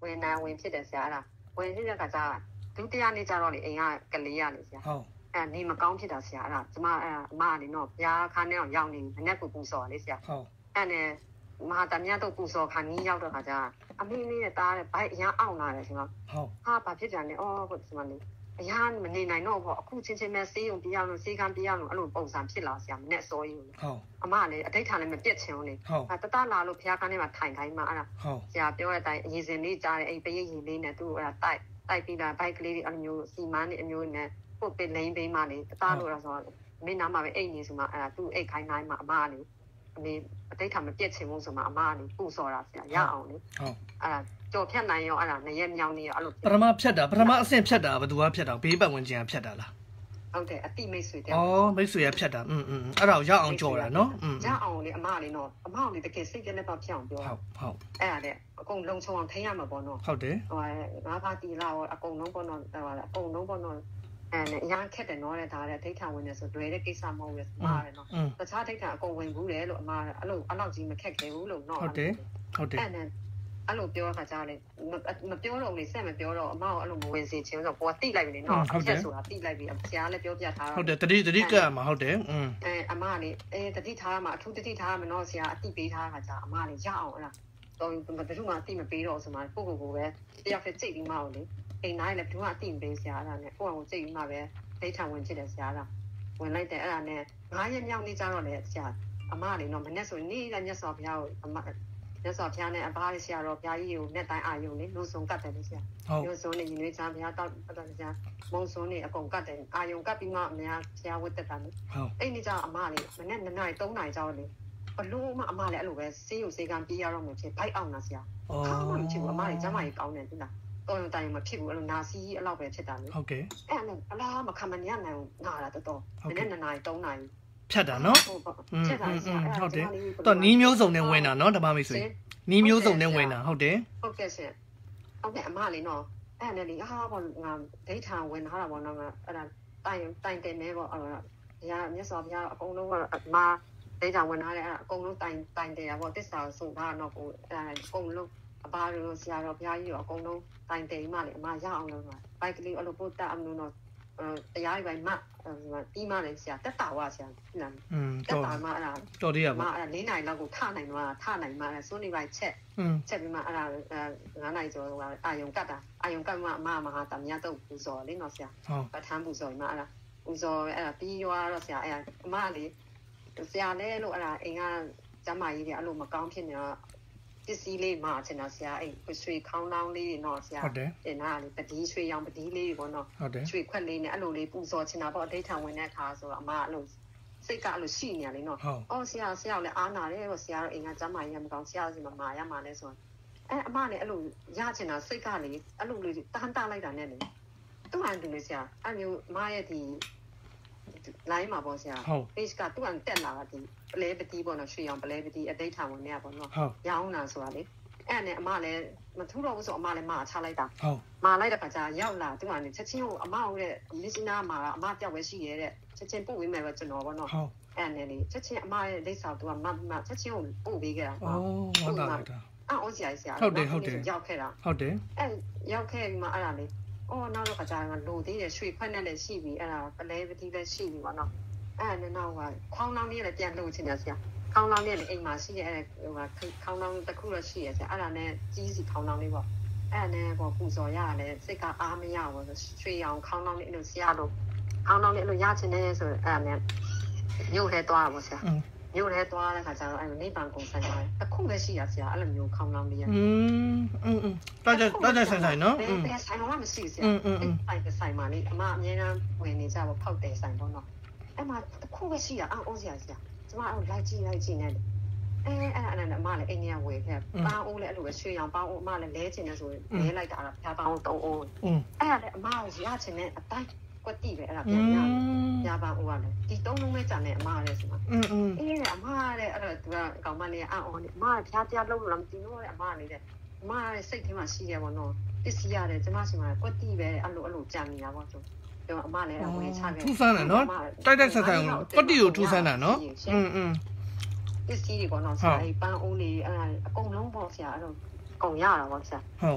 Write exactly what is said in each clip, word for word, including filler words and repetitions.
ဝင်နာဝင်ဖြစ်တယ်ဆရာအဲ့ဒါဝင်ဖြစ်တဲ့ခါကျဒုတိယနေ့ကျတော့လေအိမ်ကကလေးရလေဆရာဟုတ်အဲ့နေမကောင်းဖြစ်တာဆရာအဲ့ဒါကျမအဲ့အမကနေတော့ဘုရားခါနဲ့တော့ရောက်နေမနဲ့ကိုပူစော်လေဆရာဟုတ်အဲ့နဲ့မဟာတမယတော့ပူစော်ခါနီးရောက်တော့ခါကျအမေလေးနဲ့တားတဲ့ဘိုက်အရန်အောင်လာတယ်ဆရာဟုတ်ဟာဘာဖြစ်ကြလဲအော်ဟုတ်ဆရာလေးအရန်မနေနိုင်တော့ဘောအခုချင်းချင်းပဲစေးုံပြရအောင်လို့စေးကံပြရအောင်လို့အဲ့လိုပုံစံဖြစ်လာဆရာမနဲ့စောကြီးဟုတ်အမလည်းအတိတ်ထားလည်းမပြတ်ချင်ဘူးလေဟာတတလာလို့ဘုရားခါနဲ့မှထိုင်ခိုင်းမှအဲ့ဒါဆရာပြောတဲ့အတိုင်းအရင်စင်လေးကြားတဲ့အဲ့ပရိတ်ရင်လေးနဲ့သူ့အဲ့ဒါတိုက်တိုက်ပြီးလာဘိုက်ကလေးတွေအမျိုးစီမန်းတွေအမျိုးနဲ့ပုတ်ပင်လိမ့်ပေးမှလေတသားလို့တော့ဆိုတော့မင်းနားမှာပဲအိတ်နေဆိုမှအဲ့ဒါသူ့အိတ်ခိုင်းတိုင်းမှာအမကနေအမေအတိတ်ထားမပြတ်ချင်ဘူးဆိုမှအမကနေပူစော်တာဆရာရအောင်လေဟုတ်အဲ့ဒါကြော်ဖြတ်နိုင်ရောအဲ့ဒါနရက်မြောင်းနေရောအဲ့လိုပထမဖြတ်တာပထမအဆင့်ဖြတ်တာဘယ်သူကဖြတ်တာဘေးပတ်ဝန်းကျင်ကဖြတ်တာလားဟုတ်တယ်အတိမိတ်ဆွေတဲ့အော်မိတ်ဆွေရဖြတ်တာอืมอืมအဲ့ဒါကိုရအောင်ကြော်တာနော်อืมရအောင်လေအမလေးနော်အမလေးတကယ်စိတ်ကြက်လက်တော့ဖြတ်အောင်ပြောဟုတ်ဟုတ်အဲ့ဒါတဲ့အကုန်လုံးချုံအောင်ထိရမှာပေါ့နော်ဟုတ်တယ်ဟိုငါးပါးတီလာရောအကုန်လုံးပေါ့နော်ဟိုအကုန်လုံးပေါ့နော်အဲ့နဲ့အရန်ခက်တယ်နော်တဲ့ဒါတဲ့ဒိဋ္ဌာဝင်နေဆိုတွေ့တဲ့ကိစ္စမဟုတ်ဘူးအမလည်းနော်တခြားဒိဋ္ဌာအကုန်ဝင်ဘူးတယ်လို့အမအဲ့လိုအဲ့လောက်ကြီးမခက်ခဲဘူးလို့နော်ဟုတ်တယ်ဟုတ်တယ်အဲ့နဲ့အဲ့လိုပြောခါကြလေမပြောတော့လေဆက်မပြောတော့အမကအဲ့လိုမဝင်စေချင်ဆိုတော့ကိုကတိလိုက်ပြီလေနော်အချက်ဆိုတာတိလိုက်ပြီဆရာလည်းပြောပြထားတာဟုတ်တယ်တတိတတိကမှာဟုတ်တယ်อืมအဲအမလေအဲတတိထားမှာအထူးတတိထားမှာနော်ဆရာအတိပေးထားခါကြအမလေရအောင်အဲ့ဒါတော့ဘယ်သူမှအတိမပေးတော့ဆိုမှကိုကိုကိုပဲတယောက်တစ်ကြိတ်ပြီးမှအောင်လေအိမ်တိုင်းလည်းဘယ်သူမှအတိမပေးဆရာအဲ့ဒါနဲ့ကိုကကိုကြိတ်ပြီးမှပဲဒိဋ္ဌာဝင်ဖြစ်တယ်ဆရာကဝင်လိုက်တယ်အဲ့ဒါနဲ့ငါးရက်မြောက်နေ့ကျတော့လေဆရာအမလေနော်မနေ့ဆိုနေ့လည်းမြတ်စွာဘုရားကိုအမမြတ်စွာဘုရားနဲ့အဘဆရာတော်ဘုရားကြီးကိုနဲ့တိုင်းအာယုံလေလူစုံကတ်တယ်လေဆရာလူစုံနဲ့ညီနွေးချမ်းဘုရားတောက်တော်ဆရာမုံစုံနဲ့အကုန်ကတ်တယ်အာယုံကတ်ပြီးမှအများဘုရားဝတ်တက်တာလေအဲ့ဒီကျအမလေမနေ့နှစ်နာရီသုံးနာရီကျတော့လေဘလို့မှအမလည်းအဲ့လိုပဲစေးရုပ်စေးကံပြေးရတော့မှဖြစ်ဘိုက်အောင်လားဆရာအော်မှမဖြစ်ဘူးအမလေကျမ်းမာရေးကောင်းတယ်သိလားတော်ရုံတိုင်မဖြစ်ဘူးအဲ့လိုနာစီကြီးအဲ့လောက်ပဲဖြစ်တာလေဟုတ်ကဲ့အဲ့နဲ့အလားမခံမရနိုင်ဘူးနာတာတော်တော်မနေ့နှစ်နာရီသုံးနာရီဖြတ်တာနော်ဖြတ်တာဆရာဟုတ်တယ်တော့နီးမျိုးစုံနဲ့ဝင်တာနော်ဓမ္မမိတ်ဆွေနီးမျိုးစုံနဲ့ဝင်တာဟုတ်တယ်ဟုတ်ကဲ့ဆရာဟုတ်ကဲ့အမလေးနော်အဲ့နဲ့လေဟာဘောငါဒိဋ္ဌာဝင်ထားတာပေါ့နော်အဲ့ဒါတိုင်တိုင်တယ်မဲပေါ့အဲ့ဒါဘုရားမြတ်စွာဘုရားအကုန်လုံးကအမဒိဋ္ဌာဝင်ထားတယ်အဲ့ဒါအကုန်လုံးတိုင်တိုင်တယ်ရပေါ့တစ္ဆာဆိုထားတော့ကိုအဲ့ဒါအကုန်လုံးအပါတို့ဆရာတော်ဘုရားကြီးရောအကုန်လုံးတိုင်တယ်မှလေအမရအောင်လို့ဘိုက်ကလေးအဲ့လိုပို့တတ်အောင်လို့တော့တရားကြီးပိုင်းမပြီးမှလည်းဆရာတက်တာဝဆရာနားတက်တာမှအဲ့ဒါတော်သေးရပါမအဲ့ဒါ၄နိုင်လောက်ကိုထနိုင်တော့ထနိုင်မှအဲ့စိုးနေပိုင်းချက်ချက်ပြီးမှအဲ့ဒါငါးနိုင်ကျော်ဟိုအာယုံကတ်တာအာယုံကတ်မှအမမဟာတမယတော့ပူဇော်လေးနော်ဆရာပဋ္ဌာန်းပူဇော်မှအဲ့ဒါပူဇော်အဲ့ဒါပြီးရွာတော့ဆရာအဲ့ဒါအမလေးဆရာလဲလို့အဲ့ဒါအိမ်ကကျမကြီးတွေအဲ့လိုမကောင်းဖြစ်နေတော့ပစ္စည်းလေးမှာချင်တာဆရာအဲ့ရွှေခေါင်းလောင်းလေးနော်ဆရာဟုတ်တယ်တင်တာလေပတိရွှေရောင်ပတိလေးပေါ့နော်ဟုတ်တယ်ရွှေခွက်လေးနဲ့အဲ့လိုလေးပူဇော်ချင်တာပေါ့အဋ္ဌထံဝင်တဲ့အခါဆိုတော့အမအဲ့လိုစိတ်ကအဲ့လိုရှိနေရလေနော်အော်ဆရာဆရာလည်းအားနာတယ်ဟိုဆရာတော့အိမ်ကကျမကြီးကမကောင်းဆရာစီမှာမာရမှာလဲဆိုတော့အဲ့အမလည်းအဲ့လိုရချင်တာစိတ်ကလေအဲ့လိုလေးတန်းတလိုက်တာနဲ့လေသူ့အန်တူလေးဆရာအဲ့မျိုးမရဲ့ဒီလိုင်းမှာပေါ့ဆရာ page ကသူ့အန်တက်လာတာဒီပလဲပတိပေါ့နော်ရွှေရောင်ပလဲပတိအဋ္ဌထံဝင်နေရပေါ့နော်ရောင်းတာဆိုတာလေအဲ့နဲ့အမလည်းမထူးတော့ဘူးဆိုအမလည်းမာချလိုက်တာဟုတ်မာလိုက်တဲ့ခါကျရောက်လာသူကလည်းချက်ချင်းကိုအမဟုတ်တဲ့မစ်စနာမှာအမတယောက်ပဲရှိရဲတဲ့ချက်ချင်းပို့ပေးမယ်ပဲကျွန်တော်ပေါ့နော်ဟုတ်အဲ့နဲ့လေချက်ချင်းအမရဲ့လိပ်စာသူကမမချက်ချင်းကိုပို့ပေးခဲ့တာဟုတ်ဟုတ်တာအော်ဆရာဆရာဟုတ်တယ်ဟုတ်တယ်ရောက်ခဲ့တာဟုတ်တယ်အဲ့ရောက်ခဲ့ပြီးမှအဲ့ဒါလေအော်နောက်တော့ခါကျကလိုသေးတယ်ရွှေခွက်နဲ့လည်းရှိပြီအဲ့ဒါပလဲပတိလည်းရှိပြီပေါ့နော်အဲ့နဲ့နောက်ကခေါင်းလောင်းလေးလည်းပြန်လို့ချင်တယ်ဆရာခေါင်းလောင်းလေးလည်းအိမ်မှာရှိရဲ့ဟိုခေါင်းလောင်းတစ်ခုတော့ရှိရဲ့ဆရာအဲ့ဒါနဲ့ကြီးစီခေါင်းလောင်းလေးပေါ့အဲ့ဒါနဲ့ပေါ့ပူဇော်ရတယ်စိတ်ကအားမရဘူးရွှေရောင်ခေါင်းလောင်းလေးအဲ့လိုဆရာတို့ခေါင်းလောင်းလေးအဲ့လိုရချင်တယ်ဆိုအဲ့ဒါနဲ့မြို့ထဲသွားတာပေါ့ဆရာမြို့ထဲသွားတဲ့ခါကျတော့အဲ့လိုနေပန်ကုန်ဆိုင်ပါတယ်တစ်ခုပဲရှိရဆရာအဲ့လိုမျိုးခေါင်းလောင်းလေးရอืมอืมอืมတာကြတာကြဆိုင်ဆိုင်နော်อืมဘယ်ဆိုင်တော့မရှိဆရာอืมอืมအဲ့ဆိုင်မှာလေအမအများအားဝင်နေကြပေါ့ဖောက်တယ်ဆိုင်ပေါ့နော်အဲ့မှာတစ်ခုပဲရှိရအော်ဆရာဆရာကျမအဲ့လိုက်ကြည့်လိုက်ကြည့်နေတယ်အဲအဲ့အဲ့အဲ့အမလည်းအိမ်ကြီးဝယ်ခဲ့ပန်းအိုးလည်းအဲ့လိုပဲရွှေရောင်ပန်းအိုးအမလည်းလဲချင်တယ်ဆိုရင်လဲလိုက်တာတော့ဖြာပန်းအိုးသုံးအိုးအဲ့အဲ့လည်းအမကိုရချင်တဲ့အတိုင်းကွက်တိပဲအဲ့ဒါပြန်ရတယ်ဖြာပန်းအိုးကလည်းဒီသုံးလုံးပဲကြံနေအမလည်းဆိုမှอืมอืมအေးအမလည်းအဲ့တော့သူကအကောင်မလေးအော်အမဖြာတရားလုံးလို့လားမသိဘူးတဲ့အမလေးတဲ့အမလည်းစိတ်ထဲမှာရှိတယ်ပေါ့နော်ပစ္စည်းရတယ်ကျမစီမှာကွက်တိပဲအဲ့လိုအဲ့လိုကြံနေတာပေါ့ဆိုတော့အမလည်းအဝင်ချခဲ့ထူးဆန်းတယ်နော်တိုက်တိုက်ဆက်ဆက်ကွက်တိကိုထူးဆန်းတာနော်อืมอืมပစ္စည်းတွေပေါ့နော်ဆရာအဲ့ပန်းအိုးလေးအဲ့အကုန်လုံးပေါ့ဆရာအဲ့တော့အကုန်ရတာပေါ့ဆရာဟုတ်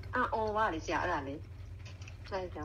啊哦哇你下啦你再讲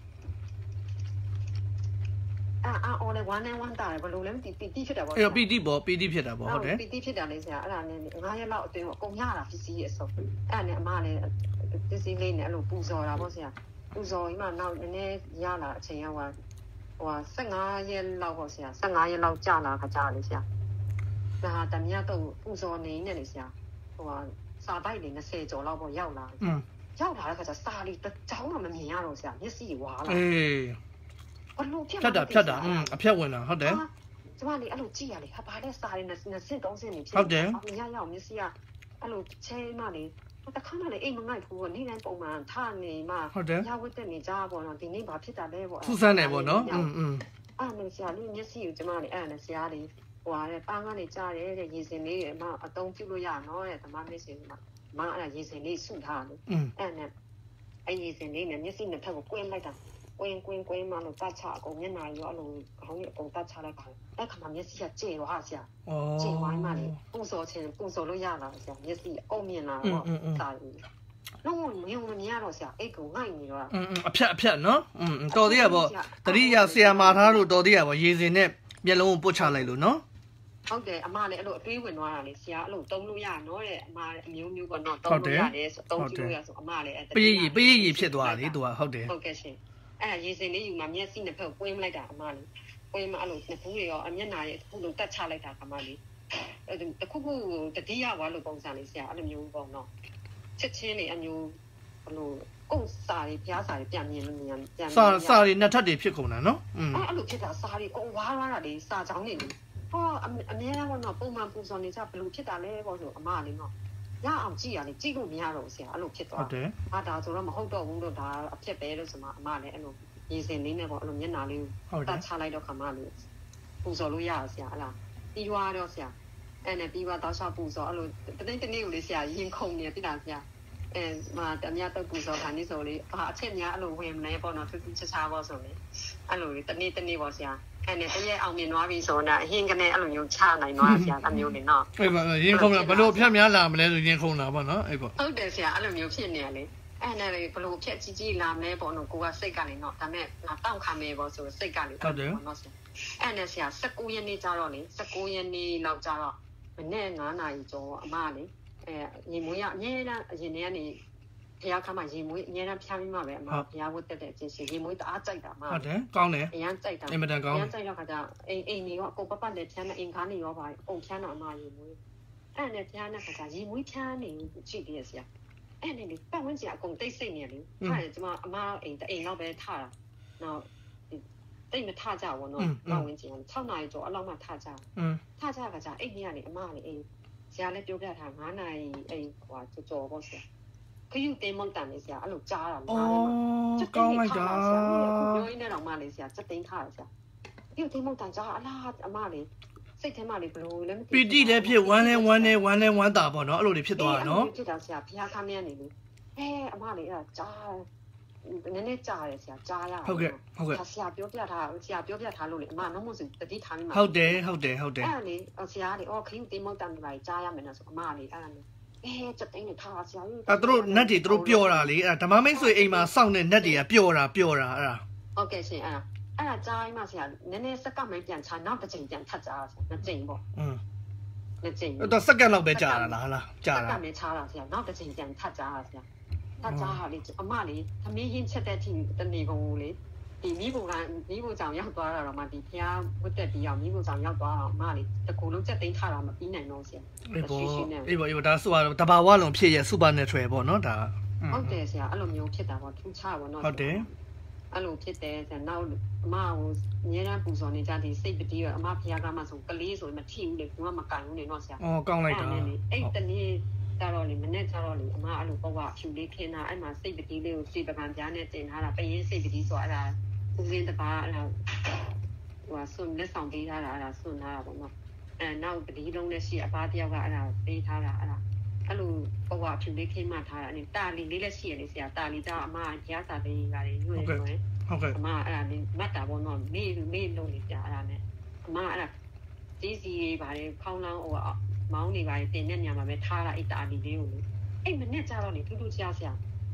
啊啊哦你玩呢玩大不路你滴滴ဖြစ်တယ်ပေါ့အဲ့တော့ပီတိပေါ့ပီတိဖြစ်တာပေါ့ဟုတ်တယ်ပီတိဖြစ်တယ်လေဆရာအဲ့ဒါနဲ့ငါးရက်လောက်အတွင်းပေါ့ကုန်ရတာပစ္စည်းရဲ့ဆိုအဲ့နဲ့အမလည်းပစ္စည်းလေးနဲ့အဲ့လိုပူဇော်တာပေါ့ဆရာပူဇော်ပြီးမှနောက်နည်းနည်းရလာအချိန်ရောက်ဟိုဆယ်ငါးရက်လောက်ပေါ့ဆရာဆယ်ငါးရက်လောက်ကြာလာခါကြာလေဆရာဒါဟာတမရတော့ပူဇော်နေနေလေဆရာဟိုစာပိုက်တွေ၂၀ကျော်လောက်ပေါ့ရောက်လာရောက်လာတဲ့ခါကျစာလေးတစ်ချောင်းတော့မမြင်ရတော့ဆရာမျက်စိဝါလာအေးဘလို့ဖြတ်ဖြတ်တာဖြတ်တာอืมအဖြတ်ဝင်တာဟုတ်တယ်ကျမလေးအဲ့လိုကြည့်ရလေဟာဘာလဲစာလေး၂၀ ၃၀နေဖြစ်ဟုတ်တယ်အမြင်ရအောင်မျက်စိကအဲ့လိုချဲမလေးတခါမှလည်းအိမ်မငိုက်ဘူးနေ့တိုင်းပုံမှန်ထနေမှရဝတ်တက်နေကြပေါ့နော်ဒီနေ့ဘာဖြစ်တာလဲပေါ့ဆူဆန်းနေပေါ့နော်อืมอืมအဲ့နဲ့ဆရာလေးမျက်စိကိုကျမလေးအဲ့နဲ့ဆရာလေးဟိုဟာတဲ့ပန်းကနေကြားတယ်တဲ့ရေစင်လေးအမအတုံးပြုတ်လို့ရနော်တဲ့ဓမ္မမျက်စိမှာမအဲ့ရေစင်လေးစုထားတယ်အဲ့နဲ့အဲ့ရေစင်လေးနဲ့မျက်စိနှစ်ထပ်ကိုကွင်းလိုက်တာကွင်းကွင်းကွင်းမှလို့တတ်ချအကုန်မျက်နှာရောအဲ့လိုခေါင်းကြီးအကုန်တတ်ချလိုက်ပါအဲ့ခါမှမျက်စိကကျေသွားဆရာကျေသွားမှလေပူစော်ချင်းပူစော်လို့ရလာဆရာမျက်စိအုံမြင်လာတော့စာရီလုံးဝမယုံမမြင်တော့ဆရာအိတ်ကိုငိုက်နေတော့อืมအဖြတ်အဖြတ်နော်อืมတော်သေးရပေါ့တတိယဆရာမာထားလို့တော်သေးရပေါ့ရေစင်နဲ့မျက်လုံးကိုပုတ်ချလိုက်လို့နော်ဟုတ်တယ်အမလည်းအဲ့လိုအတွေးဝင်သွားတာလေဆရာအဲ့လိုတုံးလို့ရနော်တဲ့အမလည်းအမျိုးမျိုးပေါ့နော်တုံးလို့ရတယ်ဆိုတုံးကြည့်လို့ရဆိုအမလည်းအဲ့ပေးရပေးရဖြစ်သွားလေသူကဟုတ်တယ်ဟုတ်ကဲ့ရှင်အဲ့ရေစင်လေးယူမှမျက်စိနှစ်ဖက်ကွင်းလိုက်တာအမလေးကွင်းမှအဲ့လိုနှစ်ဖူးတွေရောအမျက်နှာတွေအခုလိုတက်ချလိုက်တာအမလေးအဲ့တခုခုတတိယဝါလို့ပုံစံလေးဆရာအဲ့လိုမျိုးပေါ့နော်ချက်ချင်းလေးအမျိုးဘလို့ကိုယ်စာတွေဖျားစာတွေပြန်မြင်လို့မြင်ပြန်စာစာတွေနှစ်ထပ်တွေဖြစ်ကုန်တာနော်อืมအဲ့လိုဖြစ်တာစာတွေကိုဝါးသွားတာလေစာချောင်းနေလေဟောအများအားကတော့ပုံမှန်ပူဇော်နေကြဘလို့ဖြစ်တာလဲပေါ့ဆိုအမလေးနော်ရအောင်ကြည့်ရလေကြည့်လို့မရတော့ဆရာအဲ့လိုဖြစ်သွားဟုတ်တယ်ဟာဒါဆိုတော့မဟုတ်တော့ဘူးလို့ဒါအဖြစ်ပဲလို့ဆိုမှအမလည်းအဲ့လိုရေစင်လေးနဲ့ပေါ့အဲ့လိုမျက်နှာလေးကိုတတ်ချလိုက်တော့ခါမှလို့ပူဇော်လို့ရဆရာအဲ့လားပြီးသွားတော့ဆရာအဲ့နဲ့ပြီးသွားတော့ရှောက်ပူဇော်အဲ့လိုတနေ့တနေ့ကိုလေဆရာရင်ခုန်နေတိတာဆရာအဲမှာတမရတော့ပူဇော်ခါနေဆိုလေဟာအချက်များအဲ့လိုဝင်မနေပေါ့နော်သူသူချချပေါ့ဆိုလေအဲ့လိုတနေ့တနေ့ပေါ့ဆရာအဲ့နဲ့တရက်အောင်မြင်သွားပြီဆိုတော့အရင်ကနေအဲ့လိုမျိုးချနိုင်သွားဆရာအမျိုးနေနော်အေးပါရင်ခုန်တာဘလို့ဖြတ်များလာမလဲဆိုရင်ခုန်တာပေါ့နော်အေးပေါ့ဟုတ်တယ်ဆရာအဲ့လိုမျိုးဖြစ်နေရလေအဲ့နဲ့ဘလို့ဖြတ်ကြီးကြီးလာမလဲပေါ့နော်ကိုကစိတ်ကနေနော်ဒါမဲ့ငါတောင့်ခံမယ်ပေါ့ဆိုစိတ်ကနေဟုတ်တယ်နော်ဆရာအဲ့နဲ့ဆရာ၁၉ရက်နေ့ကျတော့လေ၁၉ရက်နေ့လောက်ကျတော့မနေ့၅နာရီကျော်အမလေအဲရေမွေးရအမြဲတမ်းအရင်ထဲကနေဘုရားခါမှရေမွေးအများအားဖြားပြီးမှပဲအမဘုရားဝတ်တက်တဲ့အချင်းစီရေမွေးတအားကြိုက်တာအမဟုတ်တယ်ကောင်းတယ်အရန်ကြိုက်တာအင်မတန်ကောင်းအရန်ကြိုက်တော့ခါကျအိမ်အိမ်နေရောအကုန်ပတ်ပတ်လည်းဖြန်းနေအိမ်ကားနေရောပါအကုန်ဖြန်းတော့အမရေမွေးအဲ့နဲ့ဘုရားနဲ့ခါကျရေမွေးဖြန်းနေကြည့်တယ်ဆရာအဲ့နဲ့လေပတ်ဝန်းကျင်အကုန်တိတ်ဆိတ်နေလေထားတယ်ကျမအမအိမ်တအိမ်လောက်ပဲထားတာနောက်တိတ်မထကြဘူးနော်ပတ်ဝန်းကျင်၆နာရီကျော်အလောက်မှထကြထကြခါကျအိမ်ကြီးကနေအမလေအိမ်ဆရာလည်းပြောပြထား၅နာရီအိမ်ဟိုကြော်ပေါ့ဆရာခရုတင်မုန်တန်လေးဆရာအဲ့လိုကြားတာလား။ကောင်းလိုက်တာ။ဆရာအခုပြောရင်းနဲ့တော့မှလေးဆရာစက်သိမ်းထားတယ်ဆရာ။ခရုတင်မုန်တန်ကြားအလားအမလေးစိတ်ထဲမှာလေးဘလို့လည်းမသိဘူး။ပီတိလည်းဖြစ်ဝမ်းလည်းဝမ်းလည်းဝမ်းလည်းဝမ်းတာပေါ့နော်အဲ့လိုတွေဖြစ်သွားတာနော်။ဖြစ်တာဆရာဘုရားခမ်းမြန်းနေလို့အဲအမလေးအဲ့ဒါကြားနည်းနည်းကြားတယ်ဆရာကြားရဟုတ်ကဲ့ဟုတ်ကဲ့ဆရာပြောပြထားဆရာပြောပြထားလို့လေအမနှုတ်မို့စတတိထားမိမှာဟုတ်တယ်ဟုတ်တယ်ဟုတ်တယ်အဲ့လေဆရာလေအော်ခရုတင်မုန်တန်တွေကြားရမယ်နော်ဆိုအမလေးအဲ့ဒါလေအဲစက်သိမ်းနေထားဆရာကြီးအဲ့တို့နတ်တွေတို့ပျော်တာလေအဲ့ဓမ္မမိတ်ဆွေအိမ်မှာစောင့်နေနတ်တွေကပျော်တာပျော်တာအဲ့ဒါဟုတ်ကဲ့ရှင်အဲ့ဒါအဲ့ဒါကြားမှဆရာနည်းနည်းစက်ကမှပြန်ချနောက်တစ်ချိန်ပြန်ထပ်ကြားဆရာနှစ်ချိန်ပေါ့อืมနှစ်ချိန်အဲ့တော့စက်ကလောက်ပဲကြားတာလားလားကြားတာစက်ကမှချတာဆရာနောက်တစ်ချိန်ပြန်ထပ်ကြားဆရာထပ်ကြားဟာလေအမလေးသမီးရင်းချက်တဲ့အထိတနေကုန်ကိုလေဒီမိဘကမိဘကြောင်ရောက်သွားတာတော့မှဒီဖျားဝတ်တက်ပြီးအောင်မိဘကြောင်ရောက်သွားတော့အမလေးတကူလုံးချက်သိမ်းထားတာမပြီးနိုင်တော့ဆရာအေးပေါ့အေးပေါ့အေးပေါ့ဒါဆိုတော့တဘာဝလုံးဖြစ်ရဲ့စူပါနယ်ထရယ်ပေါ့နော်ဒါဟုတ်တယ်ဆရာအဲ့လိုမျိုးဖြစ်တာပေါ့ထူးခြားပေါ့နော်ဟုတ်တယ်အဲ့လိုဖြစ်တယ်ဆရာနောက်အမဟိုအများအားပူဇော်နေကြဒီစိတ်ပတိရောအမဖျားကမှဆိုကလေးဆိုမထိဘူးလေဘူးကမကန်ဘူးနေတော့ဆရာအော်ကောင်းလိုက်တာအဲ့တနေ့ကြတော့လေမနေ့ကြတော့လေအမအဲ့လိုပေါ့ကဖြူလေးခင်းတာအဲ့မှာစိတ်ပတိလေးကိုစိတ်ပကံပြားနဲ့တင်ထားတာပရင်စိတ်ပတိဆိုအဲ့ဒါဦးရင်းတပါအဲ့ဒါဟိုဆွန်လက်ဆောင်ပေးထားတာအဲ့ဒါဆွန်ထားတာပေါ့နော်အဲနောက်ပတိလုံးနဲ့ရှိအပါတယောက်ကအဲ့ဒါပေးထားတာအဲ့ဒါအဲ့လိုပေါ့ကဖြူလေးခင်းမှထားတာအဲ့တာလီလေးလည်းရှိရလေဆရာတာလီကြအမရားစာပေးကြတယ်ညွှန်နေတယ်ဟုတ်ကဲ့အမအဲ့ဒါလေးမတ်တာပေါ့နော်မေးမေးလုံးနေကြအဲ့ဒါနဲ့အမအဲ့ဒါကြီးစီပါတယ်ခေါင်းလောင်းဟိုမောင်းနေပါတယ်တင်တဲ့ညမှာပဲထားတာအဲ့တာလီလေးကိုလေအဲ့မနဲ့ကြတော့လေထူးထူးခြားခြား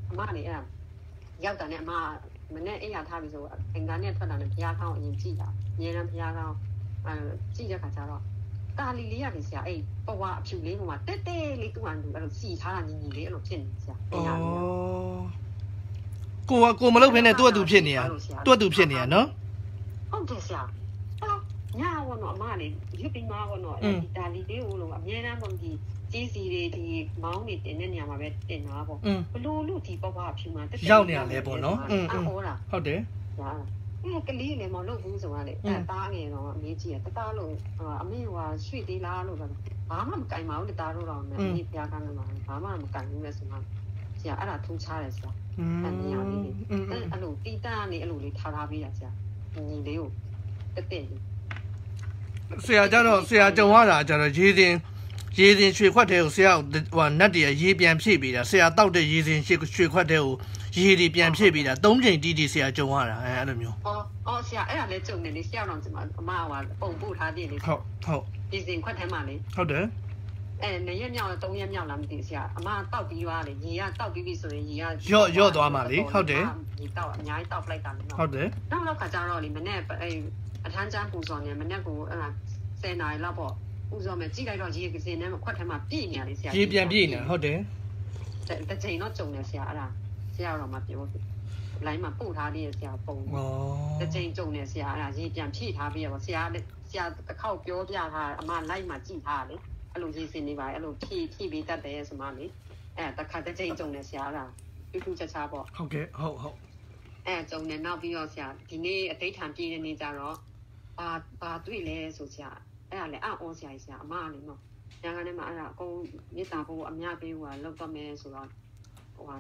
အမလေးအဲ့ရောက်တာနဲ့အမမနဲ့အိမ်ရထားပြီဆိုအင်္ဂါနဲ့ထွက်လာတဲ့ဘုရားကောင်းအရင်ကြည့်တာအရင်ကဘုရားကောင်းအဲကြည့်တဲ့ခါကျတော့တာလီလေးရတယ်ဆရာအဲ့ပဝါအဖြူလေးပေါ်မှာတက်တက်လေးသူ့အတူအဲ့လိုစီထားတာညီညီလေးအဲ့လိုဖြစ်နေဆရာအိမ်ရလေးကိုကကိုမလုပ်ဖ ೇನೆ သူ့အတူဖြစ်နေရသူ့အတူဖြစ်နေရနော်ဟုတ်တယ်ဆရာညာဘောနော်အမလေးရွပြီးမှာဘောနော်ဒီတာလီလေးကိုလို့အမြဲတမ်းပေါ့ဒီကြီးစီတွေဒီမောင်းနေတင်တဲ့နေရာမှာပဲတင်တာပေါ့ဘလို့လို့ဒီပဝါအဖြူမှာတက်တက်ရောက်နေရလဲပေါ့နော်อืมဟုတ်တယ်ဟာအဲ့ကလေးလည်းမလုပ်ဘူးဆိုတာလေအဲတားငယ်တော့အမေကြီးကတသားလို့အမေကရွှေ့သေးလားလို့ဘာမှမကင်ပါဘူးတသားလို့တော့အမေဖျားကန်းလို့ဘာမှမကင်ဘူးလေဆိုမှဆရာအဲ့ဒါထူးခြားတယ်ဆရာအဲ့နေရာလေးအဲ့လိုတီတာနေအဲ့လိုလေးထားထားပေးတာဆရာညီလေးကိုတက်တက်ဆရာကြတော့ဆရာကြုံရတာကြတော့ရေးစင်းရေးစင်းရွှေခွက်တဲ့ကိုဆရာဟိုနတ်တရရေးပြန်ဖြည့်ပေးတာဆရာတောက်တဲ့ရေးစင်းရွှေရွှေခွက်တဲ့ကိုရေးဒီပြန်ဖြည့်ပေးတာသုံးချိန်တီးတီးဆရာကြုံရတာအဲအဲ့လိုမျိုးအော်အော်ဆရာအဲ့ဒါလည်းကြုံနေလေဆရာတော်ဒီမှာအမကပုံပို့ထားတယ်လေဟုတ်ဟုတ်ရေးစင်းခွက်ထဲမှာလေဟုတ်တယ်အဲနှစ်ရက်မြောက်သုံးရက်မြောက်လားမသိဆရာအမတောက်ပြီးသွားလေရေကတောက်ပြီးပြီဆိုရင်ရေကရော့ရော့သွားမှလေဟုတ်တယ်ရေတောက်အများကြီးတောက်ပလိုက်တာလေဟုတ်တယ်နောက်တော့ခါကြတော့လေမနေ့အဲအထမ်းချမ်းပူစော်နေမနေ့ကိုအဲ့ဆယ်နာရီလောက်ပေါ့ပူစော်မယ်ကြည့်လိုက်တော့ရေကစင်းထဲမှာခွက်ထဲမှာပြည့်နေရလေဆရာရေပြန်ပြည့်နေဟုတ်တယ်တစ်ချိန်တော့ကြုံနေဆရာအဲ့ဒါဆရာတော်မှာပြောလိုင်းမှာပို့ထားသေးရဆရာပုံဩတစ်ချိန်ကြုံနေဆရာအဲ့ဒါရေပြန်ဖြည့်ထားပြီးရပါဆရာဆရာတစ်ခေါက်ပြောပြထားအမလိုက်မှာကြည့်ထားလေအဲ့လိုရေးစင်းနေပါအဲ့လိုဖြည့်ဖြည့်ပေးတတ်တယ်ဆိုမှလေအဲ့တစ်ခါတစ်ချိန်ကြုံနေဆရာအဲ့ဒါတူတူချာချာပေါ့ဟုတ်ကဲ့ဟုတ်ဟုတ်အဲ့ကြုံနေနောက်ပြီးတော့ဆရာဒီနေ့အတိတ်ထံပြည့်တဲ့နေ့ကျတော့ဘာဘာတွေ့လဲဆိုဆရာအဲ့ဒါလေအအောင်ဆရာကြီးဆရာအမအနေနဲ့ညာကနေမှအဲ့ဒါအကုန်မြေတာဖို့အများပေးဟိုကလောက်တော့မယ်ဆိုတော့ဟိုက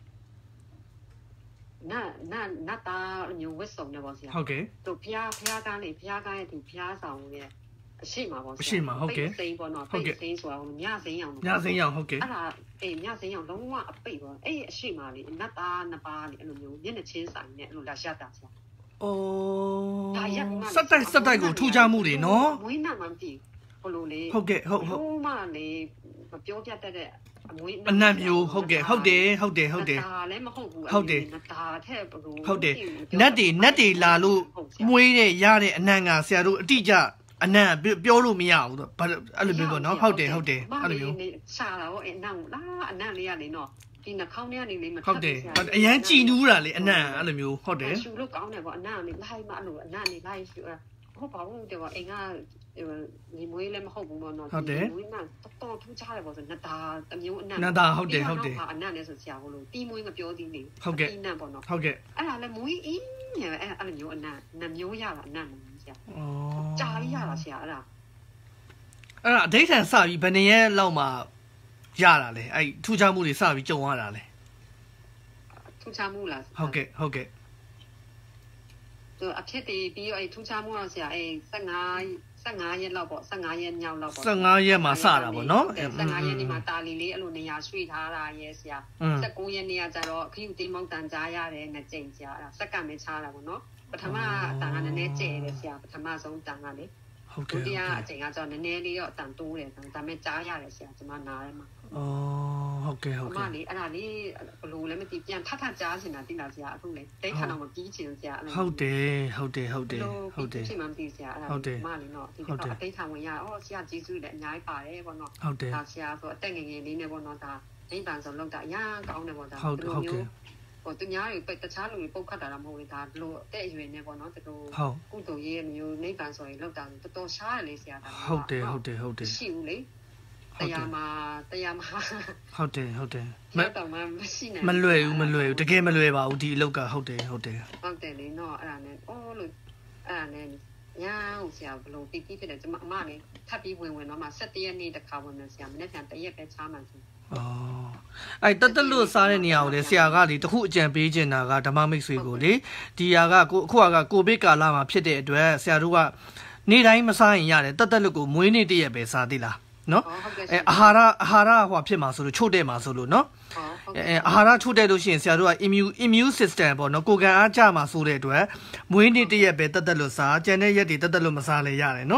နာနာနာတာမျိုးဝတ်စုံနေပါဆရာဟုတ်ကဲ့သူဖျားဖျားကားလေဖျားကားရဲ့သူဖျားဆောင်ရဲ့အရှိမှာပေါ့ဆရာအရှိမှာဟုတ်ကဲ့စိမ့်ပေါ့နော်ပိတ်စိမ့်ဆိုတာညစိမ့်အောင်ညစိမ့်အောင်ဟုတ်ကဲ့အဲ့ဒါအေးညစိမ့်အောင်လုံးဝအပိတ်ပေါ့အဲ့အရှိမှာလေနတ်သားနှစ်ပါးလေအဲ့လိုမျိုးမျက်နှာချင်းဆိုင်နဲ့အဲ့လိုလာရှတာဆရာအိုးစက်တိုက်စက်တိုက်ကိုထူးခြားမှုတွေနော်မွေးနာမှမကြည့်ဘလို့လေဟုတ်ကဲ့ဟုတ်ဟုတ်ဟိုမှလေမပြောပြတတ်တဲ့အမွေးအနံ့မျိုးဟုတ်ကဲ့ဟုတ်တယ်ဟုတ်တယ်ဟုတ်တယ်ဒါလည်းမဟုတ်ဘူးဟုတ်တယ်ဒါထက်ဘလို့ဟုတ်တယ်နတ်တွေနတ်တွေလာလို့မွေးတဲ့ရတဲ့အနံ့ကဆရာတို့အတိအကျအနံ့ပြောလို့မရဘူးတော့အဲ့လိုမျိုးပေါ့နော်ဟုတ်တယ်ဟုတ်တယ်အဲ့လိုမျိုးရှာတာဟောအနံ့လားအနံ့လေးရလေနော်ဒီနှာခေါင်းထဲကနေလေးမထပ်ဟုတ်တယ်အရန်ကြည်နူးတာလေအနံ့အဲ့လိုမျိုးဟုတ်တယ်ရှူလို့ကောင်းတယ်ပေါ့အနံ့လေးလိုက်မှအဲ့လိုအနံ့လေးလိုက်ရှူဟုတ်ပါဘူးတဲ့ပေါ့အိမ်ကဒီမွေးလည်းမဟုတ်ဘူးပေါ့နော်ဟုတ်တယ်မွေးကတော်တော်ထူးခြားတယ်ပေါ့ဆိုနတ်သားတမျိုးအနံ့နတ်သားဟုတ်တယ်ဟုတ်တယ်အနံ့လည်းဆိုဆရာဟိုလိုတီးမွေးမပြောသေးနေဟုတ်ကဲ့တီးနံ့ပေါ့နော်ဟုတ်ကဲ့အဲ့ဒါလည်းမွေးအင်းအဲ့အဲ့လိုမျိုးအနံ့နှမျိုးရတာအနံ့ဆရာဩကြာရရတာဆရာအဲ့ဒါအဲ့ဒါအဓိဋ္ဌာန်စပြီးဘယ်နှစ်ရက်လောက်မှရတာလဲအဲ့ထူးခြားမှုတွေစပြီးကြုံရတာလဲထူးခြားမှုလားဟုတ်ကဲ့ဟုတ်ကဲ့သူအဖြစ်တည်ပြီးအဲ့ထူးခြားမှုတော့ဆရာအဲ့ဆယ့်ငါး ဆယ့်ငါးရက်လောက်ပေါ့ဆယ့်ငါးရက်မြောက်လောက်ပေါ့ဆယ့်ငါးရက်မှာစတာပေါ့နော်ဆယ့်ငါးရက်ဒီမှာတာလီလေးအဲ့လိုနေရာရွှေ့ထားတာရဲ့ဆရာဆယ့်ကိုးရက်နေရာကျတော့ခရုတေးမောက်တန်ကြားရတယ်နှစ်ကြိမ်ဆရာအဲ့ဆက်ကံပဲချားတာပေါ့နော်ပထမအတန်ကနည်းနည်းကျဲတယ်ဆရာပထမဆုံးတန်ကလေဟုတ်ကဲ့ဒုတိယအချိန်ကကျတော့နည်းနည်းလေးတော့အတန်တိုးတယ်ဒါပေမဲ့ကြားရတယ်ဆရာကျွန်မနားထဲမှာอ๋อဟုတ်ကဲ့ဟုတ်ကဲ့အမလေးအဲ့ဒါလေးဘလို့လည်းမသိပြန်ထပ်ထပ်ကြားနေတာတိလာဆရာအခုလေတိတ်ခါတော့မပြီးချင်ဆရာအဲ့လိုဟုတ်တယ်ဟုတ်တယ်ဟုတ်တယ်ဟုတ်တယ်ချိန်မှမသိဆရာအဲ့ဒါအမလေးတော့ဒီတော့အတိတ်ခါဝင်ရအော်ဆရာကျေးဇူးလည်းအများကြီးပါတယ်ပေါ့နော်ဟုတ်တယ်ဒါဆရာဆိုအသက်ငယ်ငယ်လေးနဲ့ပေါ့နော်ဒါအိမ်ပန်ဆုံးလောက်တာအများကောင်းတယ်ပေါ့ဒါဟုတ်ဟုတ်ကဲ့ဟိုသူများတွေတခြားလူတွေပုတ်ခတ်တာတော့မဟုတ်ဘူးဒါလို့အသက်အရွယ်နဲ့ပေါ့နော်တူကုသိုလ်ရေးမျိုးနိဗ္ဗာန်ဆိုရင်လောက်တာတော်တော်ရှားတယ်လေဆရာဒါဟုတ်တယ်ဟုတ်တယ်ဟုတ်တယ်ရှိဘူးလေတရားမှာတရားမှာဟုတ်တယ်ဟုတ်တယ်မတော်မှမရှိနိုင်မလွယ်ဘူးမလွယ်ဘူးတကယ်မလွယ်ပါဘူးဒီအလုပ်ကဟုတ်တယ်ဟုတ်တယ်ဟုတ်တယ်လေနော်အဲ့ဒါနဲ့အော်လို့အဲ့ဒါနဲ့ညာဟုတ်ဆရာဘလို့တီးတီးဖြစ်တယ်ကျွန်မအမလည်းထပ်ပြီးဝင်ဝင်တော့မှ၁၇ရက်နေ့တစ်ခါဝင်မယ်ဆရာမနေ့ကတရက်ပဲချားမှဆိုအော်အဲ့တက်တက်လို့စားတဲ့နေရာကိုလေဆရာကဒီတခုအကြံပေးချင်တာကဓမ္မမိတ်ဆွေကိုလေဒီဟာကကိုအခုကကိုဗစ်ကာလမှာဖြစ်တဲ့အတွက်ဆရာတို့ကနေ့တိုင်းမစားရင်ရတယ်တက်တက်လို့ကိုမွေးနေ့တရက်ပဲစားသေးလားနော်အဲအာဟာရအာဟာရဟိုဖြစ်မှာဆိုလို့ချို့တဲ့မှာဆိုလို့နော်အဲအာဟာရချို့တဲ့လို့ရှိရင်ဆရာတို့က immune immune system ပေါ့နော်ကိုယ်ကံအားကျမှာဆိုတဲ့အတွက်မွေးနေ့တရက်ပဲတက်တက်လို့စားကျန်တဲ့ရက်တွေတက်တက်လို့မစားလဲရတယ်နော်ဟ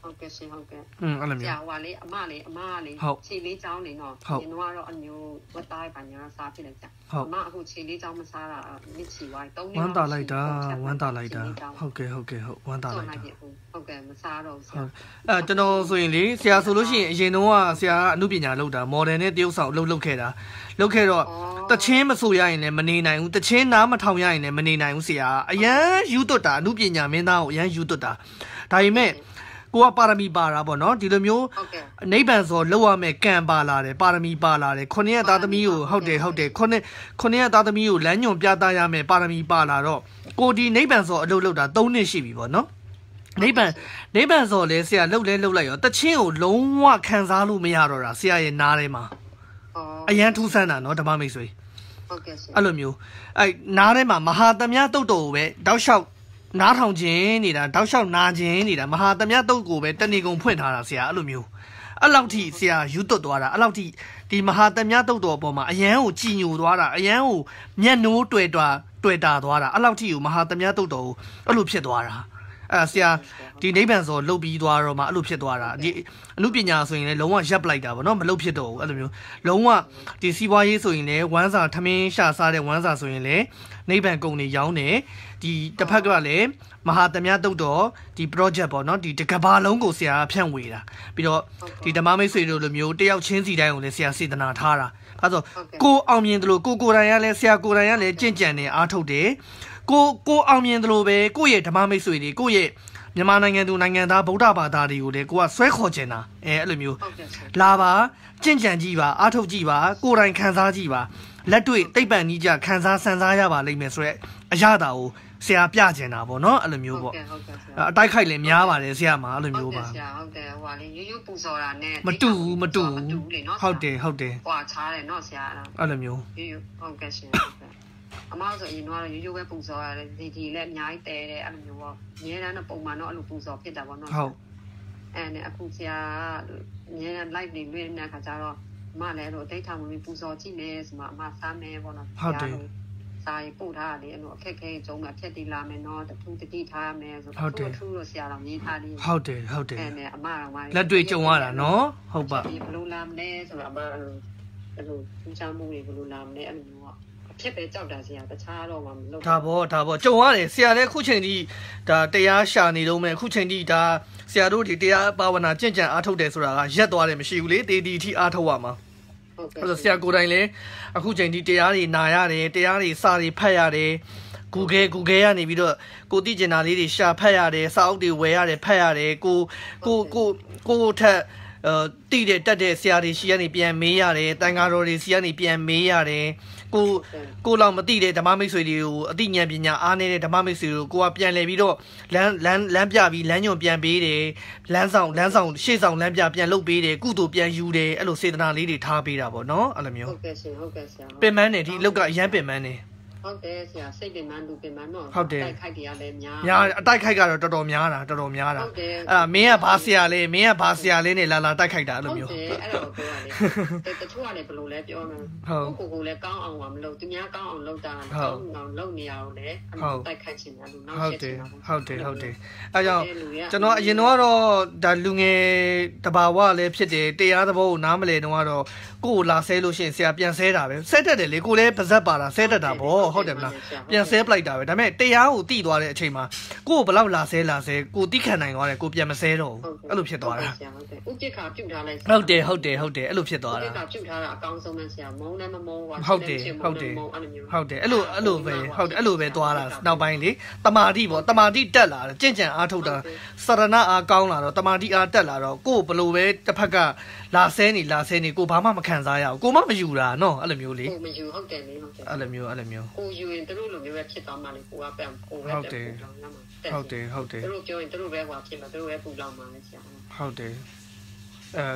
ဟုတ်ကဲ့ရှင်ဟုတ်ကဲ့อืมအဲ့လိုမျိုးဆရာဟိုကလေအမလေးအမလေးခြေလေးချောင်းနေတော့ဒီတော့ကတော့အမျိုးဝတ်သားပါညာစားဖြစ်လိုက်ကြအမအခုခြေလေးချောင်းမစားတာမြစ်ချီဝိုင်းသုံးနှစ်ဝမ်းတာလိုက်တာဝမ်းတာလိုက်တာဟုတ်ကဲ့ဟုတ်ကဲ့ဟုတ်ဝမ်းတာလိုက်တာဟုတ်ကဲ့မစားတော့ဆရာအဲကျွန်တော်ဆိုရင်လေဆရာဆိုလို့ရှိရင်အရင်တော့ကဆရာကအမှုပညာလုပ်တာမော်ဒယ်နဲ့တရုပ်ဆောင်အလုပ်လုပ်ခဲ့တာလုပ်ခဲ့တော့တချင်းမဆိုရရင်လည်းမနေနိုင်ဘူးတချင်းနားမထောင်ရရင်လည်းမနေနိုင်ဘူးဆရာအရန်ယူသွတ်တာအမှုပညာမင်းသားကိုအရန်ယူသွတ်တာဒါပေမဲ့ကိုကပါရမီပါတာပေါ့နော်ဒီလိုမျိုးနိဗ္ဗာန်ဆိုလောက်ရမယ်ကံပါလာတယ်ပါရမီပါလာတယ်ခုနှစ်ရက်သားသမီးကိုဟုတ်တယ်ဟုတ်တယ်ခုနှစ်ခုနှစ်ရက်သားသမီးကိုလမ်းညွန်ပြသရမယ်ပါရမီပါလာတော့ကိုဒီနိဗ္ဗာန်ဆိုအလုပ်လုပ်တာသုံးနှစ်ရှိပြီပေါ့နော်နိဗ္ဗာန်နိဗ္ဗာန်ဆိုလဲဆရာလှုပ်လဲလှုပ်လိုက်ရောတချင်းကိုလုံးဝခံစားလို့မရတော့တာဆရာရဲ့နားထဲမှာအရန်ထူးဆန်းတာနော်ဓမ္မမိတ်ဆွေဟုတ်ကဲ့ဆရာအဲ့လိုမျိုးအဲ့နားထဲမှာမဟာသမယတုတ်တော်ကိုပဲတောက်လျှောက်နားထောင်ခြင်းနေတာတောက်လျှောက်နာခြင်းနေတာမဟာသမယတုတ်ကိုပဲတဏီကုံဖွင့်ထားတာဆရာအဲ့လိုမျိုးအဲ့လောက်ထိဆရာယူသွတ်သွားတာအဲ့လောက်ထိဒီမဟာသမယတုတ်တော်ပေါ်မှာအရန်ကိုကြည်ညိုသွားတာအရန်ကိုမျက်နှိုးတွေ့တာတွေ့တာသွားတာအဲ့လောက်ထိကိုမဟာသမယတုတ်တော်ကိုအဲ့လိုဖြစ်သွားတာအဲ့ဆရာဒီနိဗ္ဗာန်ဆိုလုတ်ပြီးသွားတော့မှအဲ့လိုဖြစ်သွားတာဒီအမှုပညာဆိုရင်လည်းလုံးဝရပ်ပလိုက်တာဗောနော်မလုတ်ဖြစ်တော့ဘူးအဲ့လိုမျိုးလုံးဝဒီစီးပွားရေးဆိုရင်လည်းဝမ်းစာထမင်းရှာစားတဲ့ဝမ်းစာဆိုရင်လည်းနိဗ္ဗာန်ကုန်နေရောင်းတယ်ဒီတစ်ဖက်ကလည်းမဟာသမယတုတ်တော်ဒီ project ပေါ့နော်ဒီတကဘာလုံးကိုဆရာဖြန့်ဝေတာပြီးတော့ဒီဓမ္မမိတ်ဆွေတို့လိုမျိုးတယောက်ချင်းစီတိုင်းကိုလည်းဆရာစေတနာထားတာအဲဆိုကိုအောင်မြင်တယ်လို့ကိုကိုယ်တိုင်ကလည်းဆရာကိုယ်တိုင်ကလည်းကြင့်ကြံနေအားထုတ်တယ်ကိုကိုအောင်မြင်တယ်လို့ပဲကိုယ့်ရဲ့ဓမ္မမိတ်ဆွေတွေကိုယ့်ရဲ့မြန်မာနိုင်ငံသူနိုင်ငံသားဗုဒ္ဓဘာသာတွေကိုလည်းကိုကဆွဲခေါ်ချင်တာအဲအဲ့လိုမျိုးလာပါကြင့်ကြံကြည့်ပါအားထုတ်ကြည့်ပါကိုယ်တိုင်ခံစားကြည့်ပါလက်တွေ့တိတ်ပံကြီးကြခံစားဆန်စားရပါလိမ့်မယ်ဆိုရက်အရသာကိုဆရာပြချင်တာပေါ့နော်အဲ့လိုမျိုးပေါ့အတိုက်ခိုက်လည်းများပါတယ်ဆရာမှာအဲ့လိုမျိုးပါဆရာဟုတ်တယ်ဟိုကလေရိုးရိုးပူစော်တာနဲ့မတူဘူးမတူဘူးဟုတ်တယ်ဟုတ်တယ်ဟွာချားတယ်နော်ဆရာအဲ့လိုမျိုးရိုးရိုးဟုတ်ကဲ့ရှင်ဟုတ်ကဲ့အမောက်ဆိုရင်တော့ရိုးရိုးပဲပူစော်ရတယ်ဒီဒီလည်းအများကြီးတဲတယ်အဲ့လိုမျိုးပေါ့အများတန်းတော့ပုံမှန်တော့အဲ့လိုပူစော်ဖြစ်တာပေါ့နော်ဟုတ်အဲ့နဲ့အခုဆရာအများ live နေလွှင့်နေတဲ့ခါကျတော့အမလည်းအဲ့လိုအတိတ်ထားမှုပူစော်ကြည့်မယ်ဆိုမှအမစားမယ်ပေါ့နော်ဟုတ်တယ်စာရေးပို့ထားတယ်အဲ့လိုအခက်ခဲကြုံမှာဖြတ်တည်လာမယ်နော်တထူးတတိထားရမယ်ဆိုတော့ထူးလို့ဆရာတော်ရေးထားတယ်ဟုတ်တယ်ဟုတ်တယ်အဲ့နဲ့အမတော်မှလက်တွေ့ကြုံရတာနော်ဟုတ်ပါဘယ်လိုလာမလဲဆိုတော့အမအဲ့လိုအဲ့လိုထူးခြားမှုတွေဘယ်လိုလာမလဲအဲ့လိုမျိုးကဖြစ်ပဲကြောက်တာဆရာတခြားတော့မှမလုပ်ဒါပေါ့ဒါပေါ့ကြုံရတယ်ဆရာလည်းခုချိန်ထိဒါတရားရှာနေတော့မယ်ခုချိန်ထိဒါဆရာတို့ဒီတရားဘာဝနာကြင့်ကြံအားထုတ်တယ်ဆိုတာကရက်သွားတယ်မရှိဘူးလေတေဒီအထိအားထုတ်ရမှာအဲ့တော့ဆရာကိုယ်တိုင်လည်းအခုချိန်ထိတရားတွေနာရတယ်တရားတွေစာတွေဖတ်ရတယ် Google Google ကနေပြီးတော့ကိုသိကျင်တာလေးတွေရှာဖတ်ရတယ်စာအုပ်တွေဝယ်ရတယ်ဖတ်ရတယ်ကိုကိုကိုကိုထက်အဲတိတဲ့တက်တဲ့ဆရာတွေရှိကနေပြန်မေးရတယ်တန်ဃာတော်တွေစီကနေပြန်မေးရတယ်ကိုကိုလောက်မသိတဲ့ဓမ္မမိတ်ဆွေတွေကိုအသိဉာဏ်ပညာအားနေတဲ့ဓမ္မမိတ်ဆွေတွေကိုကိုကပြန်လဲပြီးတော့လမ်းလမ်းလမ်းပြပြီးလမ်းညွန်ပြန်ပေးတယ်လမ်းဆောင်လမ်းဆောင်ရှေ့ဆောင်လမ်းပြပြန်လုပ်ပေးတယ်ကုသိုလ်ပြန်ယူတယ်အဲ့လိုစေတနာလေးတွေထားပေးတာပေါ့နော်အဲ့လိုမျိုးဟုတ်ကဲ့ရှင်ဟုတ်ကဲ့ဆရာပင်မနေဒီအလုပ်ကအရန်ပင်မနေဟုတ်တယ်ဆရာစိတ်ပင်မလူပင်မတော့တိုက်ခိုက်တရားလည်းများများအတိုက်ခိုက်ကတော့တော်တော်များတာတော်တော်များတာအဲ့ဒါမင်းကဘာဆရာလဲမင်းကဘာဆရာလဲနဲ့လာလာတိုက်ခိုက်တာအဲ့လိုမျိုးဟုတ်တယ်အဲ့တော့ပြောရတယ်တချို့ကလည်းဘယ်လိုလဲပြောမယ်ကိုကိုလည်းကောင်းအောင်မလုပ်သူများကောင်းအောင်လုပ်တာကောင်းအောင်လုပ်နေရအောင်လေတိုက်ခိုက်ချင်တယ်လူနောက်ဆက်ချင်တာဟုတ်တယ်ဟုတ်တယ်အဲ့ကြောင့်ကျွန်တော်အရင်တော့ဒါလူငယ်တဘာဝလည်းဖြစ်တယ်တရားသဘောကိုနားမလည်တော့ကတော့ကိုကိုလာဆဲလို့ရှိရင်ဆရာပြန်ဆဲတာပဲဆဲတတ်တယ်လေကိုလည်းပါဇက်ပါတာဆဲတတ်တာဗောဟုတ်တယ်မလားပြန်ဆဲပလိုက်တာပဲဒါပေမဲ့တရားကိုတိသွားတဲ့အချိန်မှာကိုကိုဘလောက်လာဆဲလာဆဲကိုတိခံနိုင်သွားတယ်ကိုပြန်မဆဲတော့ဘူးအဲ့လိုဖြစ်သွားတာဥပက္ခပြုတ်ထားလိုက်ဟုတ်တယ်ဟုတ်တယ်ဟုတ်တယ်အဲ့လိုဖြစ်သွားတာဥပက္ခပြုတ်ထားတာအကောင်းဆုံးပဲဆရာမုန်းလည်းမမုန်းပါဟုတ်တယ်ဟုတ်တယ်ဟုတ်တယ်အဲ့လိုအဲ့လိုပဲဟုတ်တယ်အဲ့လိုပဲသွားတာနောက်ပိုင်းလေတမာတိဗောတမာတိတက်လာတယ်ကြင့်ကြံအားထုတ်တာစရဏအားကောင်းလာတော့တမာတိအားတက်လာတော့ကိုဘလို့ပဲတစ်ဖက်ကလာဆဲနေလာဆဲနေကိုဘာမှမခံစားရဘူးကိုမမယူတာနော်အဲ့လိုမျိုးလေကိုမယူဟုတ်တယ်လေဟုတ်တယ်အဲ့လိုမျိုးအဲ့လိုမျိုးကိုယူရင်တို့လိုမျိုးပဲဖြစ်သွားမှလေကိုကပြန်ကိုပဲဟုတ်တယ်ဟုတ်တယ်ဟုတ်တယ်တို့ပြောရင်တို့ပဲဟွာဖြစ်မှာတို့ပဲပူလောင်မှာလေဆရာဟုတ်တယ်အဲဆ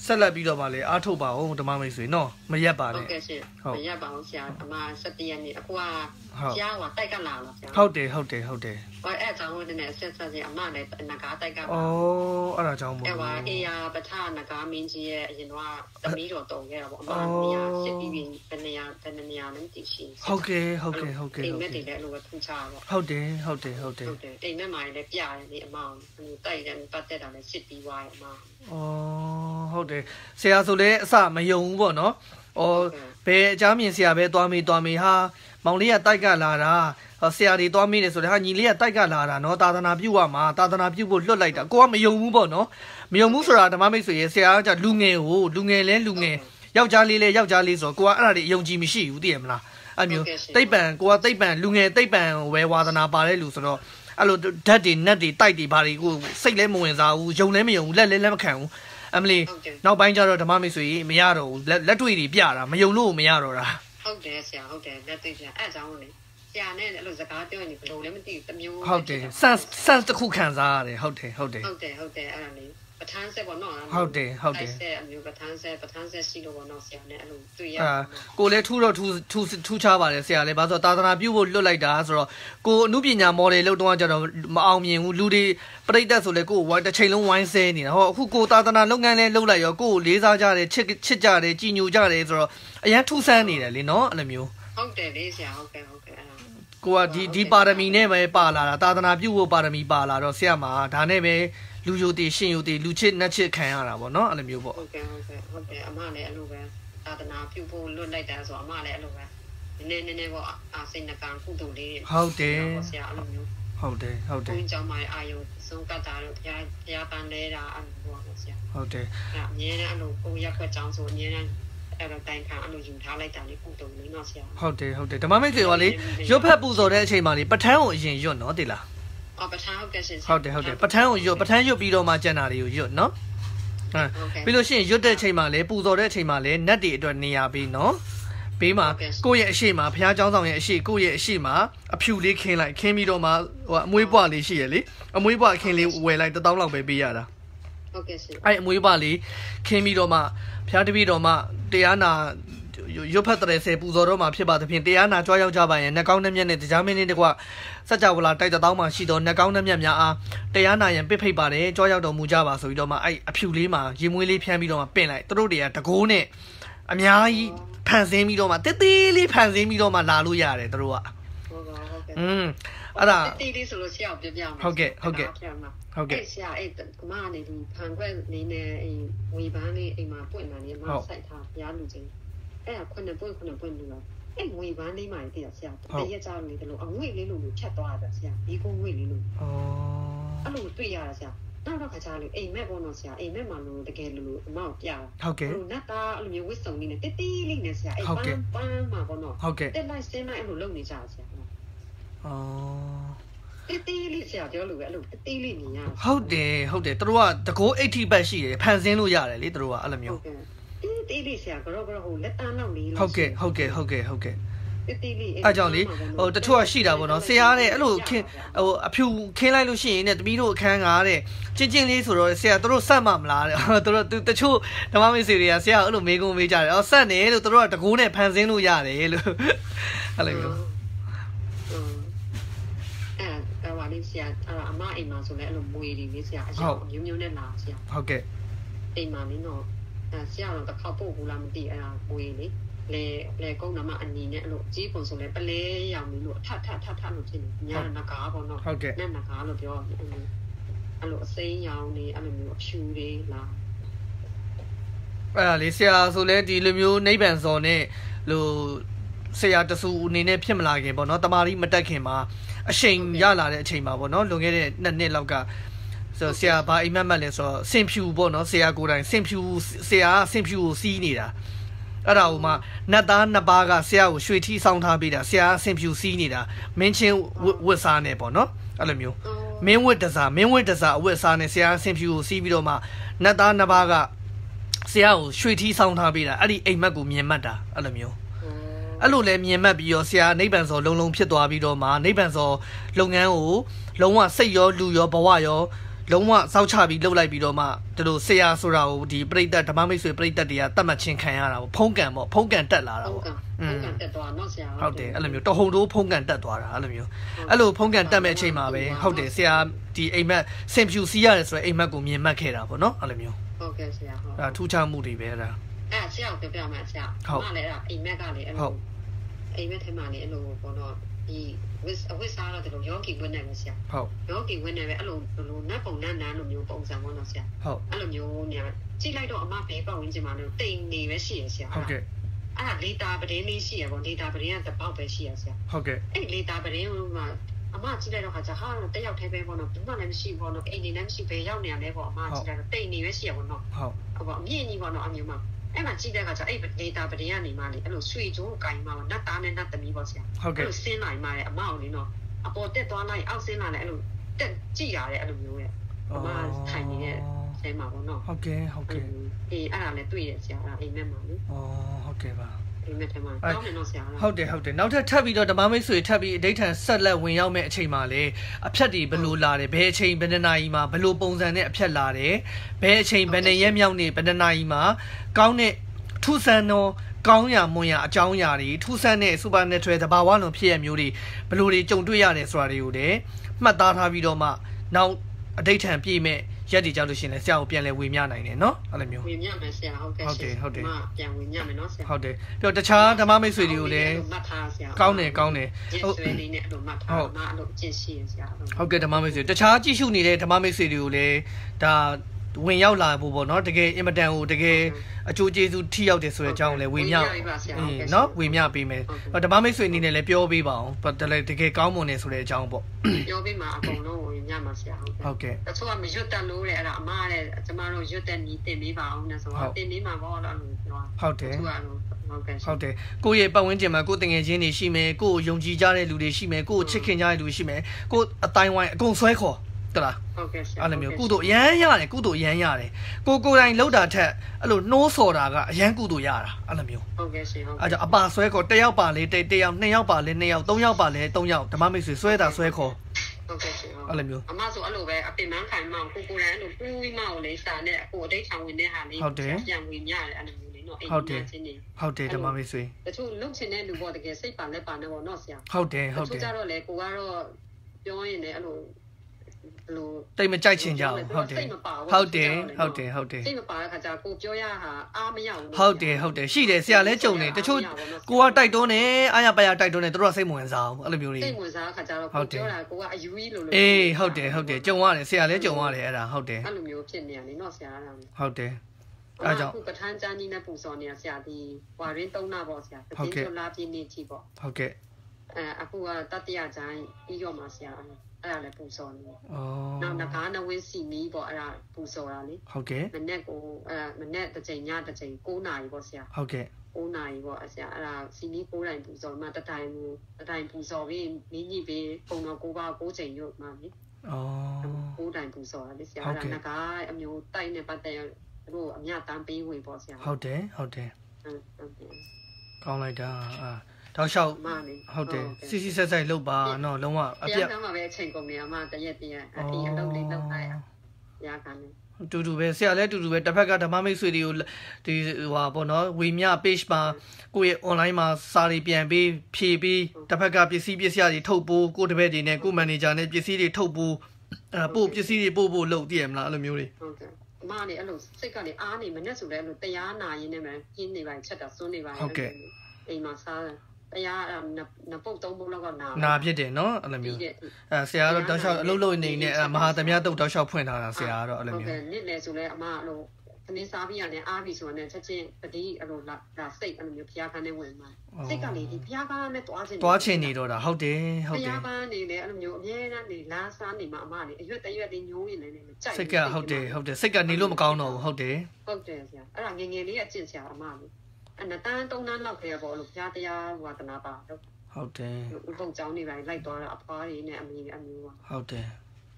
ဆက်လက်ပြီးတော့ပါလေအားထုတ်ပါအောင်ဓမ္မမိတ်ဆွေနော်မရက်ပါနဲ့ဟုတ်ကဲ့ရှင်မရက်ပါအောင်ဆရာအမစက်တရက်နေ့အခုကဆရာကတိုက်ကလာလားဆရာဟုတ်တယ်ဟုတ်တယ်ဟုတ်တယ်ဟောအဲ့အကြောင်းနဲ့ဆက်ဆက်ဆရာအမလည်းနဂါတိုက်ကပါဩအဲ့ဒါကြောင့်မို့အဲ့ပါအေယာပထနဂါမင်းကြီးရဲ့အရင်တော့သမီးတော်တုံခဲ့တာပေါ့အမနေရာစစ်ပြီးပြီးဘယ်နေရာဘယ်နေရာနဲ့တည်ရှိဟုတ်ကဲ့ဟုတ်ကဲ့ဟုတ်ကဲ့အိမ်မက်တွေလည်းအဲ့လိုပဲထူချပါဟုတ်တယ်ဟုတ်တယ်ဟုတ်တယ်ဟုတ်တယ်အိမ်မက်မှာလည်းပြရတယ်ဒီအမတိုက်တယ်ပတ်သက်တာလည်းစစ်ပြီးသွားတယ်အမဩဟုတ်တယ်ဆရာဆိုလည်းအစမယုံဘူးပေါ့နော်။အော်ဘယ်အချားမြင်ဆရာပဲသွားမေးသွားမေးဟာမောင်လေးကတိုက်ကလာတာဆရာတွေသွားမေးတယ်ဆိုတော့ဟာညီလေးကတိုက်ကလာတာနော်သာသနာပြုတ်ရမှာသာသနာပြုတ်ဖို့လွတ်လိုက်တာကိုကမယုံဘူးပေါ့နော်။မယုံဘူးဆိုတာဓမ္မမိတ်ဆွေရဲ့ဆရာကလူငယ်ကိုလူငယ်လဲလူငယ်ယောက်ျားလေးလဲယောက်ျားလေးဆိုတော့ကိုကအဲ့ဒါတွေယုံကြည်မရှိဘူးသိရမလား။အဲ့မျိုးတိတ်ပံကိုကတိတ်ပံလူငယ်တိတ်ပံဝဲဝါသနာပါတဲ့လူဆိုတော့အဲ့လိုဓာတ်တွေနတ်တွေတိုက်တွေဘာတွေကိုစိတ်လဲမဝင်စားဘူးယုံလဲမယုံဘူးလက်လဲလက်မခံဘူးအမလီနောက်ပိုင်းကျတော့ဓမ္မမိတ်ဆွေမရတော့ဘူးလက်တွေ့တွေပြတာမယုံလို့မရတော့တာဟုတ်တယ်ဆရာဟုတ်တယ်လက်တွေ့ပြအဲ့အကြောင်းကိုဆရာနဲ့အဲ့လိုစကားပြောရင်ဘယ်လိုလဲမသိဘူးတမျိုးဟုတ်တယ် sense sense တစ်ခုခံစားရတယ်ဟုတ်တယ်ဟုတ်တယ်ဟုတ်တယ်ဟုတ်တယ်အဲ့ဒါလေးပထန်းဆက်ပေါ့နော်ဟုတ်တယ်ဟုတ်တယ်ဆက်အမျိုးပထန်းဆက်ပထန်းဆက်ရှိလို့ပေါ့နော်ဆရာနဲ့အဲ့လိုတွေ့ရအာကိုလည်းထူတော့ထူထူထူချပါတယ်ဆရာလည်းဘာလို့သာသနာပြုဖို့လွတ်လိုက်တာဆိုတော့ကိုအမှုပညာမော်ဒယ်လောက်တော့ကြတော့မအောင်မြင်ဘူးလူတွေပြိတ္တဆိုလဲကိုဝိုင်းတစ်ချိန်လုံးဝိုင်းဆဲနေတာဟောအခုကိုသာသနာလုပ်ငန်းလဲလုပ်လိုက်ရောကိုကိုလေးစားကြတယ်ချစ်ချစ်ကြတယ်ကြည်ညိုကြတယ်ဆိုတော့အရန်ထူဆန်းနေတယ်လေနော်အဲ့လိုမျိုးဟုတ်တယ်လေဆရာဟုတ်ကဲ့ဟုတ်ကဲ့ကိုကဒီဒီပါရမီနဲ့ပဲပါလာတာသာသနာပြုဖို့ပါရမီပါလာတော့ဆရာမဒါနဲ့ပဲလူယိုတီရှင်ယိုတီလူချစ်နှက်ချစ်ခံရတာပေါ့နော်အဲ့လိုမျိုးပေါ့ဟုတ်ကဲ့ဟုတ်ကဲ့ဟုတ်တယ်အမလည်းအဲ့လိုပဲသာသနာပြုဖို့လွတ်လိုက်တာဆိုအမလည်းအဲ့လိုပဲနည်းနည်းနည်းပေါ့အာစိတ်နှကံကုသိုလ်လေးဟုတ်တယ်ဆရာအဲ့လိုမျိုးဟုတ်တယ်ဟုတ်တယ်ဘုန်းကြီးကျောင်းမှာအာယုံဆုံးကတ်တာတော့ဘုရားဘုရားပန်းလဲတာအဲ့လိုပေါ့ဆရာဟုတ်တယ်အဲ့အမြဲတမ်းအဲ့လိုကိုရက်ခွက်ကျောင်းဆိုအမြဲတမ်းအဲ့တော့တိုင်ခံအဲ့လိုယူထားလိုက်တာလေကုသိုလ်လေးနော်ဆရာဟုတ်တယ်ဟုတ်တယ်ဓမ္မမိတ်ဆွေကလေရွတ်ဖက်ပူဇော်တဲ့အချိန်မှာလေပဋ္ဌာန်းကိုအရင်ရွတ်နော်တိလားအော်ပဋ္ဌာန်းဟုတ်ကဲ့ရှင်ဟုတ်တယ်ဟုတ်တယ်ပဋ္ဌာန်းကိုရွတ်ပဋ္ဌာန်းရွတ်ပြီးတော့မှကျန်တာတွေကိုရွတ်နော်ဟမ်ပြီးလို့ရှိရင်ရွတ်တဲ့အချိန်မှာလေပူဇော်တဲ့အချိန်မှာလေနတ်တွေအတွက်နေရာပြီးနော်ဘေးမှာကိုယ့်ရဲ့အရှိမှာဘုရားကျောင်းဆောင်ရဲ့အရှိကိုယ့်ရဲ့အရှိမှာအဖြူလေးခင်းလိုက်ခင်းပြီးတော့မှဟိုအမွေးပွားလေးရှိရလေအမွေးပွားခင်းလေးဝယ်လိုက်တစ်တောင်းလောက်ပဲပေးရတာဟုတ်ကဲ့ရှင်အဲ့အမွေးပွားလေးခင်းပြီးတော့မှဘုရားတပည့်တော်မှတရားနာရွတ်ဖတ်တဲ့ဆယ်ပူဇော်တော့မှာဖြစ်ပါသဖြင့်တရားနာကြွားရောက်ကြပါရင်နှကောင်းနှမျက်နဲ့တရားမင်းလေးတကွစัจ java လာတိုက်တောင်းမှရှိသောနှကောင်းနှမျက်များအားတရားနာရင်ပစ်ဖိတ်ပါတယ်ကြွားရောက်တော်မူကြပါဆိုပြီးတော့မှအဲ့အဖြူလေးမှာရေမွေးလေးဖျန်းပြီးတော့မှပင့်လိုက်သူတို့တွေကတကိုးနဲ့အများကြီးဖန်ဆင်းပြီးတော့မှတေးသေးလေးဖန်ဆင်းပြီးတော့မှလာလို့ရတယ်သူတို့ကဟုတ်ပါဟုတ်ကဲ့อืมအဲ့ဒါတေးသေးဆိုလို့ဆရာပြပြမှာဟုတ်ကဲ့ဟုတ်ကဲ့ဟုတ်ကဲ့ဆရာအဲ့အမကနေဒီဖန်ခွက်လေးနဲ့အဲ့ဝေပန်းလေးအိမ်မှာပွင့်လာနေမှာစိုက်ထားဘုရားလူချင်းအဲ့ဒါခုနှစ်ပွင့်ခုနှစ်ပွင့်လူတော့အဲ့ငွေပန်းလေးမှတည်းဆရာတရက်ကြောင်းလေးတလို့အငွေလေးလို့ဖြတ်သွားတာဆရာဒီကုန်းငွေလေးလို့ဩအဲ့လိုတွေ့ရတာဆရာနောက်တော့ခါကြလို့အိမ်မက်ပေါ့နော်ဆရာအိမ်မက်မှာလို့တကယ်လို့အမောက်ပြတာဟုတ်ကဲ့ဟိုနတ်သားအဲ့လိုမျိုးဝစ်စုံလေးနဲ့တိတိလေးနဲ့ဆရာအဲ့ပန်းပန်းမှာပေါ့နော်ဟုတ်ကဲ့တက်လိုက်စင်းလိုက်အဲ့လိုလုပ်နေကြတာဆရာဩတိတိလေးဆရာပြောလို့ပဲအဲ့လိုတိတိလေးမြင်ရဟုတ်တယ်ဟုတ်တယ်သူတို့ကတကိုးeightyဘတ်ရှိတယ်ဖန်ဆင်းလို့ရတယ်လေသူတို့ကအဲ့လိုမျိုးတေးလေးဆရာကတော့ကတော့ဟိုလက်တန်းလောက်လေးဟုတ်ကဲ့ဟုတ်ကဲ့ဟုတ်ကဲ့ဟုတ်ကဲ့တေးလေးအဲ့ကြောင့်လေဟိုတချို့ကရှိတာပေါ့နော်ဆရာတဲ့အဲ့လိုခင်းဟိုအဖြူခင်းလိုက်လို့ရှိရင်ねတပီးတို့အခန်းကားတဲ့ကျင်းကျင်းလေးဆိုတော့ဆရာတို့ဆက်မှမလားတဲ့တို့တချို့ဓမ္မမိတ်ဆွေတွေကဆရာအဲ့လိုမေးကုန်မေးကြတယ်အော်ဆက်နေလို့တို့ကတကိုးနဲ့ဖန်ဆင်းလို့ရတယ်လို့အဲ့လိုမျိုးအဲ့အဲ့ပါလေးဆရာအဲ့အမအိမ်မှာဆိုလဲအဲ့လိုမွေတွေလေးဆရာအရောက်မျိုးမျိုးနဲ့လာဆရာဟုတ်ကဲ့အိမ်မှာလေးတော့အဲဆရာတော့တစ်ခါပို့ဘူးလားမသိအဲ့ဒါမွေလေလေလေကုန်းနမအနီနဲ့အဲ့လိုကြီးပုံဆိုလဲပလဲရောင်လို့ထထထထလို့ဖြစ်နေညာနဂါပေါ့နော်နဲ့နဂါလို့ပြောအဲ့လိုအဲ့လိုအစိမ်းရောင်နေအဲ့လိုမျိုးအရှူတွေလားအဲ့ဒါလေဆရာဆိုလဲဒီလိုမျိုးနိဗ္ဗာန်စော်နဲ့လို့ဆရာတဆူအနေနဲ့ဖြစ်မလာခင်ပေါ့နော်တမာရီမတက်ခင်မှာအချိန်ရလာတဲ့အချိန်မှာပေါ့နော်လွန်ခဲ့တဲ့နှစ်နှစ်လောက်ကဆိုဆရာဘာအိမ်မက်မက်လဲဆိုတော့စင်ဖြူပေါ့နော်ဆရာကိုယ်တိုင်စင်ဖြူဆရာစင်ဖြူကိုစီးနေတာအဲ့ဒါဟိုမှာနတ်သားနှစ်ပါးကဆရာကိုရွှေထီးဆောင်ထားပေးတာဆရာစင်ဖြူစီးနေတာမင်းချင်းဝတ်စားနေပေါ့နော်အဲ့လိုမျိုးမင်းဝတ်တစားမင်းဝတ်တစားအဝတ်စားနေဆရာစင်ဖြူကိုစီးပြီးတော့မှနတ်သားနှစ်ပါးကဆရာကိုရွှေထီးဆောင်ထားပေးတာအဲ့ဒီအိမ်မက်ကိုမြင်မှတ်တာအဲ့လိုမျိုးအဲ့လိုလဲမြင်မှတ်ပြီးတော့ဆရာနိဗ္ဗာန်စောလုံလုံဖြစ်သွားပြီးတော့မှနိဗ္ဗာန်စောလုပ်ငန်းကိုလုံးဝစိတ်ရောလူရောဘဝရောလုံးဝစောက်ချပြီးလှုပ်လိုက်ပြီးတော့မှတို့ဆရာဆိုတာကိုဒီပြိတ္တဓမ္မမိတ်ဆွေပြိတ္တတွေကတတ်မှတ်ချင်းခံရတာပေါ့ဖုံးကန်ပေါ့ဖုံးကန်တက်လာတာပေါ့ဖုံးကန်တက်သွားနော်ဆရာဟုတ်တယ်အဲ့လိုမျိုးတဟုန်တိုးဖုံးကန်တက်သွားတာအဲ့လိုမျိုးအဲ့လိုဖုံးကန်တက်မဲ့အချိန်မှာပဲဟုတ်တယ်ဆရာဒီအိမ်မက်စင်ဖြူစီးရတယ်ဆိုတော့အိမ်မက်ကိုမြင်မှတ်ခဲ့တာပေါ့နော်အဲ့လိုမျိုးဟုတ်ကဲ့ဆရာဟုတ်အဲ့ထူးခြားမှုတွေပဲအဲ့ဒါအဲ့ဆရာကိုပြောပြမှာဆရာမှလည်းအဲ့အိမ်မက်ကလည်းအဲ့လိုအိမ်မက်ထဲမှာလည်းအဲ့လိုပေါ့နော်ဒီဝစ်အဝစ်စားတော့တို့ယောဂီဝင်နေပဲဆရာဟုတ်ယောဂီဝင်နေပဲအဲ့လိုလိုနတ်ပုံနတ်နန်းလိုမျိုးပုံစံပေါ့နော်ဆရာဟုတ်အဲ့လိုမျိုးနေကြည့်လိုက်တော့အမဘေးပတ်ဝန်းကျင်မှာလည်းတိမ်နေပဲရှိရဆရာဟုတ်ကဲ့အဲ့ဒါလေတာပဒင်းလေးရှိရပေါ့လေတာပဒင်းကတပေါက်ပဲရှိရဆရာဟုတ်ကဲ့အဲ့လေတာပဒင်းမှာအမကြည့်လိုက်တော့ခါကျဟာတော့တက်ရောက်သေးပဲပေါ့နော်ဘူးမှလည်းမရှိပေါ့နော်အိမ်နေလည်းမရှိပဲရောက်နေရလဲပေါ့အမကြည့်လိုက်တော့တိမ်နေပဲရှိရပေါ့နော်ဟုတ်ဟုတ်ပေါ့အမြင့်ကြီးပေါ့နော်အမျိုးမှာအဲ့မှာကြည့်တဲ့အခါကျအဲ့ဒေတာပဒင်းကနေမှလေအဲ့လိုရွှေကြိုးကိုင်မှာနတ်သားနဲ့နတ်သမီးပေါ့ဆရာဟုတ်ကဲ့အဲ့လိုဆင်းလာမှလည်းအမအောင်လေနော်အပေါ်တက်သွားလိုက်အောက်ဆင်းလာလည်းအဲ့လိုတက်ကြည့်ရတယ်အဲ့လိုမျိုးရဲ့အမထိုင်နေတဲ့ဆဲမှာပေါ့နော်ဟုတ်ကဲ့ဟုတ်ကဲ့အေးအဲ့ဒါလည်းတွေ့ရဆရာအဲ့အိမ်မက်မှာလေဩဟုတ်ကဲ့ပါအိမ်မက်ထဲမှာတောင်းနေတော့ဆရာဟုတ်တယ်ဟုတ်တယ်နောက်ထပ်ထပ်ပြီးတော့ဓမ္မမိတ်ဆွေထပ်ပြီးအဋိဌံဆက်လက်ဝင်ရောက်မဲ့အချိန်မှာလေအဖြတ်တွေဘယ်လိုလာတယ်ဘယ်အချိန်ဘယ်နှစ်နာရီမှာဘယ်လိုပုံစံနဲ့အဖြတ်လာတယ်ဘယ်အချိန်ဘယ်နှစ်ရက်မြောက်နေဘယ်နှစ်နာရီမှာကောင်းတဲ့ထူးဆန်းသောကောင်းရာမွန်ရာအကြောင်းအရာတွေထူးဆန်းတဲ့ supernatural တဘာဝလုံးဖြစ်ရမျိုးတွေဘယ်လိုတွေကြုံတွေ့ရတယ်ဆိုတာတွေကိုလည်းမှတ်သားထားပြီးတော့မှနောက်အဋိဌံပြည့်မဲ့ရက်တွေကြောက်လို့ရှိရင်လည်းဆရာကိုပြန်လဲဝေမျှနိုင်တယ်နော်အဲ့လိုမျိုးဝေမျှမယ်ဆရာဟုတ်ကဲ့ဟုတ်တယ်ဟုတ်တယ်ပြန်ဝေမျှမယ်နော်ဆရာဟုတ်တယ်ပြီးတော့တခြားဓမ္မမိတ်ဆွေတွေကိုလည်းမှတ်ထားဆရာကောင်းတယ်ကောင်းတယ်ဟုတ်ဆွေလေးနဲ့အဲ့လိုမှတ်ထားမှအဲ့လိုကျင့်ရှိရဆရာဟုတ်ကဲ့ဓမ္မမိတ်ဆွေတခြားကြည့်ရှုနေတဲ့ဓမ္မမိတ်ဆွေတွေကိုလည်းဒါဝင်ရောက်လာဖို့ပေါ့နော်တကယ်အင်မတန်ကိုတကယ်အကျိုးကျေးဇူးထိရောက်တယ်ဆိုတဲ့အကြောင်းလည်းဝေမျှနော်ဝေမျှပေးမယ်ဓမ္မမိတ်ဆွေအနေနဲ့လည်းပြောပေးပါအောင်တကယ်တကယ်ကောင်းမွန်တယ်ဆိုတဲ့အကြောင်းပေါ့ပြောပေးမှာအကုန်လုံးဝေမျှမှာဆရာဟုတ်ကဲ့တချို့ကမရွတ်တက်လို့တဲ့အဲ့ဒါအမတဲ့ကျမတို့ရွတ်တက်နီးတင်ပေးပါအောင်နဲ့ဆိုတော့တင်ပေးမှာပေါ့လို့ပြောဟုတ်တယ်ဟုတ်ကဲ့ဟုတ်တယ်ကိုယ့်ရဲ့ပတ်ဝန်းကျင်မှာကိုယ်တငယ်ချင်းတွေရှိမယ်ကိုယ်ယုံကြည်ကြတဲ့လူတွေရှိမယ်ကိုယ်ချစ်ခင်ကြတဲ့လူတွေရှိမယ်ကိုယ်အတိုင်းဝိုင်းအကုန်ဆွဲခေါ်တလားဟုတ်ကဲ့အဲ့လိုမျိုးကုသိုလ်အရန်ရတယ်ကုသိုလ်အရန်ရတယ်ကိုကိုယ်တိုင်လှုပ်တာထက်အဲ့လိုနှိုးဆော်တာကအရန်ကုသိုလ်ရတာအဲ့လိုမျိုးဟုတ်ကဲ့ရှင်ဟုတ်အဲ့ကြောင့်အပါဆွဲခေါ်တစ်ယောက်ပါလေတစ်ယောက်နှစ်ယောက်ပါလေနှစ်ယောက်သုံးယောက်ပါလေသုံးယောက်ဓမ္မမိတ်ဆွေဆွဲတာဆွဲခေါ်ဟုတ်ကဲ့ရှင်အဲ့လိုမျိုးအမဆိုအဲ့လိုပဲအပင်မခံမအောင်ကိုကိုယ်တိုင်အဲ့လိုပူးပြီးမအောင်လေစာနဲ့အကိုအတိတ်ဆောင်ဝင်တဲ့ဟာလေးပြန်ဝင်မြရတယ်အဲ့လိုမျိုးလေနော်အိမ်မှာချင်းနေဟုတ်တယ်ဓမ္မမိတ်ဆွေတချို့လုံချင်တဲ့လူပေါ့တကယ်စိတ်ပါလက်ပါနဲ့ပေါ့နော်ဆရာဟုတ်တယ်ဟုတ်တယ်တချို့ကြတော့လေကိုကတော့ပြောရင်လည်းအဲ့လိုတိတ်မကြိုက်ချင်ကြအောင်ဟုတ်တယ်ဟုတ်တယ်ဟုတ်တယ်ဟုတ်တယ်စိတ်မပါတဲ့ခါကျကိုပြောရဟာအားမရဘူးဟုတ်တယ်ဟုတ်တယ်ရှိတယ်ဆရာလဲကြုံတယ်တချို့ကိုကတိုက်တွန်းတယ်အားရပါရတိုက်တွန်းတယ်တို့ကစိတ်မဝင်စားဘူးအဲ့လိုမျိုးလေးစိတ်ဝင်စားတဲ့ခါကျတော့ကိုပြောတာကိုကအယူကြီးလို့လို့အေးဟုတ်တယ်ဟုတ်တယ်ကြုံရတယ်ဆရာလဲကြုံရတယ်အဲ့ဒါဟုတ်တယ်အဲ့လိုမျိုးဖြစ်နေရလေနော်ဆရာဟုတ်တယ်အဲ့ကြောင့်အခုပဋ္ဌာန်းကျမ်းကြီးနဲ့ပူဇော်နေတာဆရာဒီဝါရင်းသုံးနာပေါ့ဆရာတတိယလာပြည့်နေ့ကြီးပေါ့ဟုတ်ကဲ့အဲအခုကတတိယကျမ်းပြီးတော့မှဆရာအဲ့ဒါလည်းပူစော်နေ။အော်။နောက်ငကားနဝင်းစီမီပေါ့အဲ့ဒါပူစော်တာလေ။ဟုတ်ကဲ့။မနေ့ကိုအဲမနေ့တစ်ချိန်ညတစ်ချိန်၉နာရီပေါ့ဆရာ။ဟုတ်ကဲ့။၉နာရီပေါ့ဆရာအဲ့ဒါစီမီ၉တိုင်ပူစော်မှတတိုင်တတိုင်ပူစော်ပြီးမင်းကြီးပြီးပုံတော်၉ပါး၉ချိန်ရုပ်မှလေ။အော်။၉တိုင်ပူစော်တာလေဆရာ။အဲ့ဒါငကားအမျိုးတိုက်နဲ့ပတ်သက်တို့အမြတမ်းပေးဝင်ပေါ့ဆရာ။ဟုတ်တယ်ဟုတ်တယ်။ဟုတ်တယ်။ကောင်းလိုက်တာအာတောက်လျှောက်ဟုတ်တယ်စီစီဆက်ဆက်လုပ်ပါနော်လုံးဝအပြတ်တမ်းမှာပဲအချိန်ကုန်နေအမှတရက်တရက်အတီးအလုပ်လေးလုပ်ထားရရခံနေတူတူပဲဆရာလည်းတူတူပဲတစ်ဖက်ကဓမ္မမိတ်ဆွေတွေကိုဒီဟိုပေါ့နော်ဝေမျှ page မှာကိုယ့်ရဲ့ online မှာစာတွေပြန်ပြီးဖြည့်ပြီးတစ်ဖက်ကပစ္စည်းပစ္စည်းတွေထုတ်ပိုးကိုယ့်တပည့်တွေနဲ့ကိုယ့် manager နဲ့ပစ္စည်းတွေထုတ်ပိုးအဲပို့ပစ္စည်းတွေပို့ဖို့လုပ်တည်ရမလားအဲ့လိုမျိုးတွေဟုတ်ကဲ့အမနေအဲ့လိုစိတ်ကလေအားနေမနဲ့ဆိုလဲအဲ့လိုတရားနာရင်းနဲ့မှပြင်းနေပါချက်တာစွန်းနေပါဟုတ်ကဲ့အိမ်မှာစားတရားနပုတ်သုံးပုတ်လောက်ကနာနာဖြစ်တယ်နော်အဲ့လိုမျိုးအဲဆရာကတော့တောက်လျှောက်အလုပ်လုပ်နေနေမဟာသမယတုတ်တောက်လျှောက်ဖွင့်ထားတာဆရာကတော့အဲ့လိုမျိုးဟုတ်ကဲ့နေ့လေဆိုလဲအမအဲ့လိုသမင်းစားပြီးရတယ်အားပြီးဆိုတော့ချက်ချင်းတတိအဲ့လိုလာလာစိတ်အဲ့လိုမျိုးဖျားခန်းနဲ့ဝင်မှာစိတ်ကလေဒီဖျားခန်းနဲ့တွားချင်တွားချင်နေတော့တာဟုတ်တယ်ဟုတ်တယ်ဖျားခန်းနေလေအဲ့လိုမျိုးအမြဲတမ်းနေလာစားနေမှာအမလေအရွက်တရွက်လေးညိုးရင်လည်းကြိုက်စိတ်ကဟုတ်တယ်ဟုတ်တယ်စိတ်ကနေလို့မကောင်းတော့ဘူးဟုတ်တယ်ဟုတ်တယ်ဆရာအဲ့ဒါငငယ်လေးကကျင့်ဆရာအမလေအနတန်းသုံးတန်းလောက်ခဲ့ပေါ့လို့ဖျားတရားဝါသနာပါတော့ဟုတ်တယ်ဥပုံကျောင်းနေပါလိုက်သွားတာအဖွားတွေနဲ့အမေအမျိုးပါဟုတ်တယ်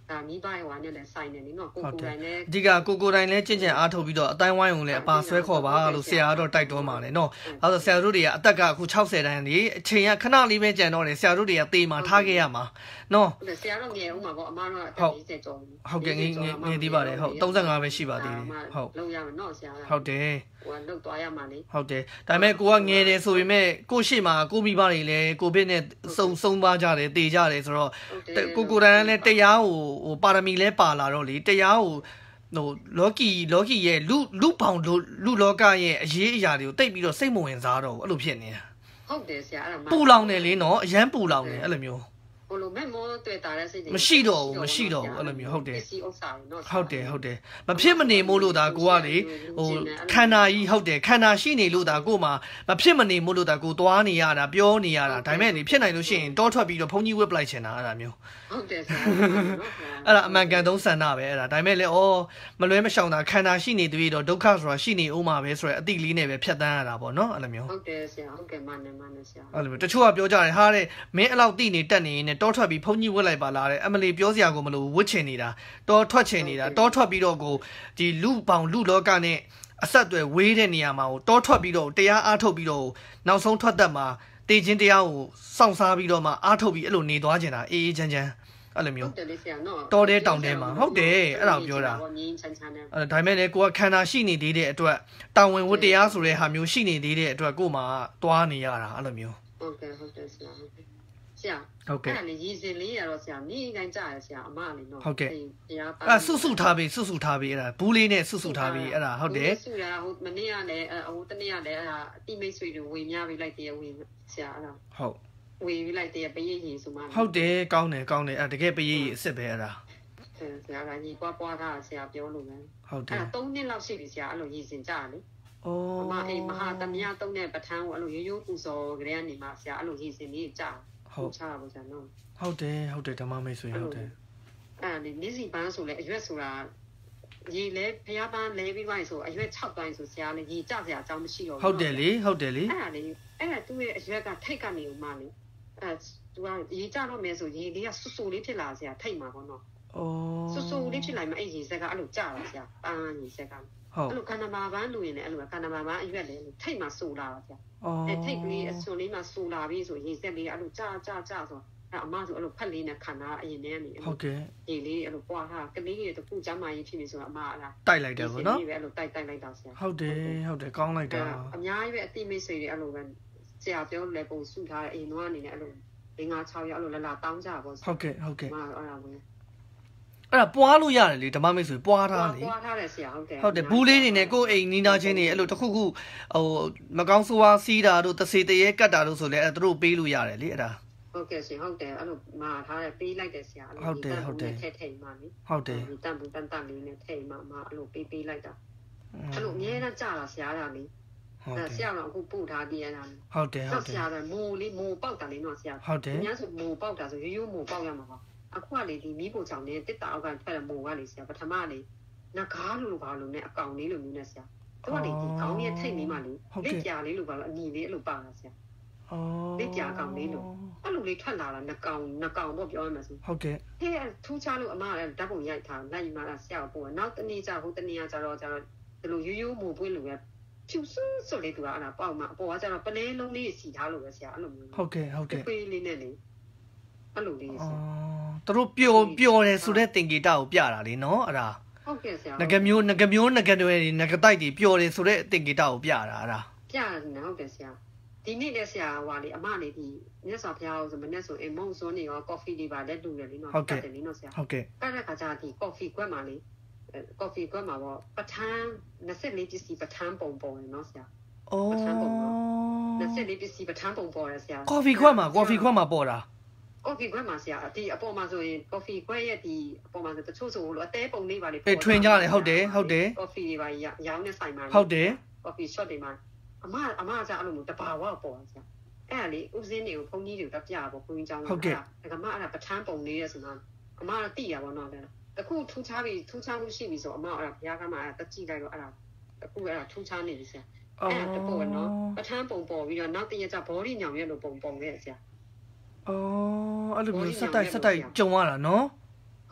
ဒါမိဘရွာနဲ့လည်းဆိုင်နေလေနော်ကိုကိုတိုင်းလည်းအဓိကကိုကိုတိုင်းလည်းကြင်ကြင်အားထုတ်ပြီးတော့အတိုင်းဝိုင်းုံလည်းအပါဆွဲခေါ်ပါလို့ဆရာကတော့တိုက်တွန်းပါတယ်နော်အဲဆိုဆရာတို့တွေကအသက်ကအခု၆၀တန်းနေအချိန်ကခဏလေးပဲကြံတော့တယ်ဆရာတို့တွေကတေးမှာထားခဲ့ရမှာနော်ဆရာတို့ငယ်ဦးမှာပေါ့အမတို့က၄၀ကျော်ဟုတ်ကဲ့ငယ်ငယ်သေးပါတယ်ဟုတ်၃၅ပဲရှိပါသေးတယ်ဟုတ်လုံရမယ်နော်ဆရာဟုတ်တယ်ဟိုကလုံသွားရမှာလေဟုတ်တယ်ဒါပေမဲ့ကိုကငယ်တယ်ဆိုပေမဲ့ကိုရှိမှာကိုမိဘတွေလည်းကိုဗစ်နဲ့စုံစုံပါကြတယ်တေကြတယ်ဆိုတော့ကိုကိုတိုင်းလည်းတရားဟိုဟိုပါရမီလဲပါလာတော့လေတရားဟိုဟိုလော်ကီလော်ကီရဲ့လူလူပေါင်လူလောကရဲ့အရေးအရာတွေကိုတိတ်ပြီးတော့စိတ်မဝင်စားတော့ဘူးအဲ့လိုဖြစ်နေတာဟုတ်တယ်ဆရာအဲ့ဒါပူလောင်တယ်လေနော်အရန်ပူလောင်တယ်အဲ့လိုမျိုးဟိုလိုမဲ့မောတွေ့တာတဲ့စိတ်တွေမရှိတော့ဘူးမရှိတော့ဘူးအဲ့လိုမျိုးဟုတ်တယ်စီဥစ္စာနော်ဟုတ်တယ်ဟုတ်တယ်မဖြစ်မနေမို့လို့ဒါကိုကလေဟိုခန္ဓာကြီးဟုတ်တယ်ခန္ဓာရှိနေလို့ဒါကိုမှမဖြစ်မနေမို့လို့ဒါကိုသွားနေရတာပြောနေရတာဒါပေမဲ့နေဖြစ်နိုင်လို့ရှိရင်တောထွက်ပြီးတော့ဘုန်းကြီးဝစ်ပလိုက်ချင်တာအဲ့ဒါမျိုးဟုတ်တယ်ဆရာအဲ့ဒါအမှန်ကန်သုံးဆန္ဒပဲအဲ့ဒါဒါပေမဲ့လေဩမလွဲမရှောင်တာခန္ဓာရှိနေသေးတော့ဒုက္ခဆိုတာရှိနေဦးမှာပဲဆိုရယ်အတိလေးနဲ့ပဲဖြတ်တန်းရတာပေါ့နော်အဲ့လိုမျိုးဟုတ်တယ်ဆရာဟုတ်ကဲ့မှန်တယ်မှန်တယ်ဆရာအဲ့လိုမျိုးတချို့ကပြောကြတယ်ဟာတဲ့မင်းအဲ့လောက်တိနေတက်နေနေတောထွက်ပြီးဘုန်းကြီးဝစ်လိုက်ပါလားတဲ့အမလီပြောစရာကိုမလို့ဝစ်ချင်နေတာတောထွက်ချင်နေတာတောထွက်ပြီးတော့ကိုဒီလူပေါင်လူလောကနဲ့အဆက်အသွယ်ဝေးတဲ့နေရာမှာကိုတောထွက်ပြီးတော့တရားအားထုတ်ပြီးတော့နောက်ဆုံးထွက်သက်မှာတေခြင်းတရားကိုစောင့်စားပြီးတော့မှအားထုတ်ပြီးအဲ့လိုနေသွားကျင်တာအေးအေးချမ်းချမ်းအဲ့လိုမျိုးဟုတ်တယ်ဆရာနော်တောတဲတောင်တဲမှာဟုတ်တယ်အဲ့ဒါကိုပြောတာငင်းချမ်းချမ်းနဲ့အဲ့ဒါပေမဲ့လေကိုကခန္ဓာရှိနေသေးတဲ့အတွက်တာဝန်ဝတ္တရားဆိုတဲ့ဟာမျိုးရှိနေသေးတဲ့အတွက်ကိုမှသွားနေရတာအဲ့လိုမျိုးဟုတ်ကဲ့ဟုတ်တယ်ဆရာဟုတ်ကဲ့ဆရာဟုတ်ကဲ့အဲ့ဒါလေရည်စင်လေးရတော့ဆရာနေ့တိုင်းကြားရဆရာအမလေးနော်ဟုတ်ကဲ့အဲ့ဆုစုထားပြီဆုစုထားပြီအဲ့ဒါဘူးလေးနဲ့ဆုစုထားပြီအဲ့ဒါဟုတ်တယ်ဆုရဟိုမနေ့ကလည်းဟိုတနေ့ကလည်းအဲ့ဒါအတိမိတ်ဆွေတွေဝေများပြီးလိုက်တည်းဝေဆရာအဲ့ဒါဟုတ်ဝေပြီးလိုက်တည်းပရိတ်ကြီးဆိုမှဟုတ်တယ်ကောင်းတယ်ကောင်းတယ်အဲ့တကယ်ပရိတ်ကြီးအစ်စ်ပဲအဲ့ဒါဆရာကညီပွားပွားထားဆရာပြောလို့ပဲဟုတ်တယ်အဲ့ဒါ၃နှစ်လောက်ရှိပြီဆရာအဲ့လိုရည်စင်ကြလေဩအမအိမ်မဟာသမယတုံးတဲ့ပဋ္ဌာန်းကိုအဲ့လိုရိုးရိုးပူဇော်ကြတဲ့နေမှာဆရာအဲ့လိုရည်စင်လေးကြာဟုတ်ချပါဘူးဆရာနော်ဟုတ်တယ်ဟုတ်တယ်ဓမ္မမိတ်ဆွေဟုတ်တယ်အဲ့ဒီနေ့စီပန်းဆိုလဲအရွက်ဆိုတာရေလဲဖျားပန်းလဲပြီးသွားရင်ဆိုအရွက်၆တိုင်းဆိုဆရာလည်းရေကြစရာအကြောင်းမရှိတော့ဘူးဟုတ်တယ်လေဟုတ်တယ်လေအဲ့ဒါလေအဲ့ဒါသူ့ရဲ့အရွက်ကထိတ်ကနေဦးမလေအဲသူကရေကြတော့မယ်ဆိုရေလေးကဆူဆူလေးဖြစ်လာဆရာထိတ်မှာပေါ့နော်ဩဆူဆူလေးဖြစ်လာမှအဲ့ရေစက်ကအဲ့လိုကြတာဆရာပန်းရေစက်ကဟုတ်အဲ့လိုခန္ဓာမာပန်းလို့ရင်လည်းအဲ့လိုခန္ဓာမာပန်းအရွက်လေထိတ်မှာဆူလာတာဆရာအဲထိတ်ကလေးအစွန်လေးမှာဆူလာပြီးဆိုရေစက်လေးအဲ့လိုကြကြကြဆိုအမဆိုအဲ့လိုဖက်လေးနဲ့ခန္ဓာအရင်တည်းကနေဟုတ်ကဲ့ရေလေးအဲ့လိုပွားထားကလေးတွေတခုကျမ်းမာရေးဖြစ်နေဆိုတော့အမအဲ့ဒါတိုက်လိုက်တယ်ဗောနော်အဲ့လိုတိုက်တိုက်လိုက်တာဆရာဟုတ်တယ်ဟုတ်တယ်ကောင်းလိုက်တာအများကြီးပဲအတိမိတ်ဆွေတွေအဲ့လိုပဲဆရာပြောလဲပုံစုထားတဲ့အရင်တော့အနေနဲ့အဲ့လို၄၅၆ရက်အဲ့လိုလာလာတောင်းကြပါဗောဟုတ်ကဲ့ဟုတ်ကဲ့အမအဲ့ဒါပဲအဲ့ဒါပွားလို့ရတယ်လေဓမ္မမိတ်ဆွေပွားထားလေပွားထားတယ်ဆရာဟုတ်တယ်ဟုတ်တယ်ဘူးလေးတွေနဲ့ကိုယ်အိမ်နီးနားချင်းတွေအဲ့လိုတစ်ခုခုဟိုမကောင်းဆိုးဝါးစီးတာတို့တစေတရေကတ်တာတို့ဆိုလဲအဲ့တို့ပေးလို့ရတယ်လေအဲ့ဒါဟုတ်ကဲ့ရှင်ဟုတ်တယ်အဲ့လိုမာထားတယ်ပေးလိုက်တယ်ဆရာဟုတ်တယ်ဟုတ်တယ်ထဲထဲမှာလေဟုတ်တယ်တန်ပူတန်တန်လေးနဲ့ထဲမှာမာအဲ့လိုပေးပေးလိုက်တာအဲ့လိုအများနဲ့ကြာတာဆရာကလေအဲ့ဆရာကအခုပို့ထားပြီးရတာဟုတ်တယ်ဟုတ်တယ်ဆရာကမိုးလေးမိုးပေါက်တာလေးတော့ဆရာဟုတ်တယ်အများဆိုမိုးပေါက်တာဆိုရိုးရိုးမိုးပေါက်ရမှာပါအခုကလေဒီမီးပုံချောင်နဲ့တစ်တာအောက်ကထွက်တဲ့မိုးကလေဆရာပထမလေငကားလိုလိုပါလို့နဲ့အကောင်လေးလိုမျိုးနဲ့ဆရာသူကလေဒီခေါင်းရဲ့ထိတ်လေးမှလေလက်ပြလေးလိုပါလို့အညီလေးအဲ့လိုပါတာဆရာอ๋อလက်ပြကောင်လေးလို့အဲ့လိုလေးထွက်လာတာနှကောင်နှကောင်ပေါ့ပြောရမှာဆိုဟုတ်ကဲ့ဟဲ့ထူးခြားလို့အမကဓာတ်ပုံရိုက်ထားလိုက်မှလာဆရာပို့နောက်တနေ့ကျဟိုတနေ့ကကျတော့ကျတော့ဒီလိုရိုးရိုးမိုးပွင့်လို့ပဲဖြူစူးဆိုလေသူကအဲ့ဒါပေါက်မှာအပေါ်ကကျတော့ပလဲလုံးလေးစီထားလို့ပဲဆရာအဲ့လိုမျိုးဟုတ်ကဲ့ဟုတ်ကဲ့ပေးလေးနဲ့လေအဲ့လိုလေးဆရာသူတို့ပျော်ပျော်တယ်ဆိုတဲ့သင်္ကေတကိုပြတာလေနော်အဲ့ဒါဟုတ်ကဲ့ဆရာငကမျိုးငကမျိုးငကတွေငကတိုက်တွေပျော်တယ်ဆိုတဲ့သင်္ကေတကိုပြတာအဲ့ဒါပြတယ်ဟုတ်ကဲ့ဆရာဒီနေ့လည်းဆရာဟွာလေအမလေးဒီမြတ်စွာဘုရားဆိုမနေ့ဆိုအမုံစွန်းနေရောကော်ဖီလေးပါလက်တူတယ်လေနော်ဟုတ်ကဲ့လေနော်ဆရာဟုတ်ကဲ့အဲ့ဒါကကြာဒီကော်ဖီကွက်မှာလေကော်ဖီကွက်မှာပေါ့ပဋ္ဌာန်းနှစ်ဆက်လေးပစ္စည်းပဋ္ဌာန်းပုံပုံလေနော်ဆရာအော်ပဋ္ဌာန်းပုံနော်နှစ်ဆက်လေးပစ္စည်းပဋ္ဌာန်းပုံပေါ်တယ်ဆရာကော်ဖီကွက်မှာကော်ဖီကွက်မှာပေါ်တာကော်ဖီကွက်မှာဆရာဒီအပေါ်မှာဆိုရင်ကော်ဖီကွက်ရဲ့ဒီအပေါ်မှာဆိုတချို့ဆိုလို့အသေးပုံလေးပါလေအေးထွင်ကြတယ်ဟုတ်တယ်ဟုတ်တယ်ကော်ဖီတွေပါရောင်းနေဆိုင်မှာဟုတ်တယ်ကော်ဖီ shot တွေမှာအမအမကအဲ့လိုမျိုးတဘာဝပေါ်ဆရာအဲ့ဒါလေဥစဉ်တွေကိုဘုန်းကြီးတွေကပြပေါ့ဘုန်းကြီးကျောင်းကဒါကမှအဲ့ဒါပဋ္ဌာန်းပုံလေးရဲဆိုတော့အမကတိရပါတော့တယ်တခုထူးခြားပြီးထူးခြားမှုရှိပြီဆိုအမအဲ့ဒါဘုရားကမှအဲ့ဒါတက်ကြည့်လိုက်တော့အဲ့ဒါအခုအဲ့ဒါထူးခြားနေပြီဆရာအဲ့ဒါတပေါ်နော်ပဋ္ဌာန်းပုံပေါ်ပြီးတော့နောက်တရက်ကျဘောဓိညောင်ရဲ့လိုပုံပုံခဲ့ဆရာအော်အဲ့လိုမျိုးစက်တိုက်စက်တိုက်ကြုံရတာနော်ဟု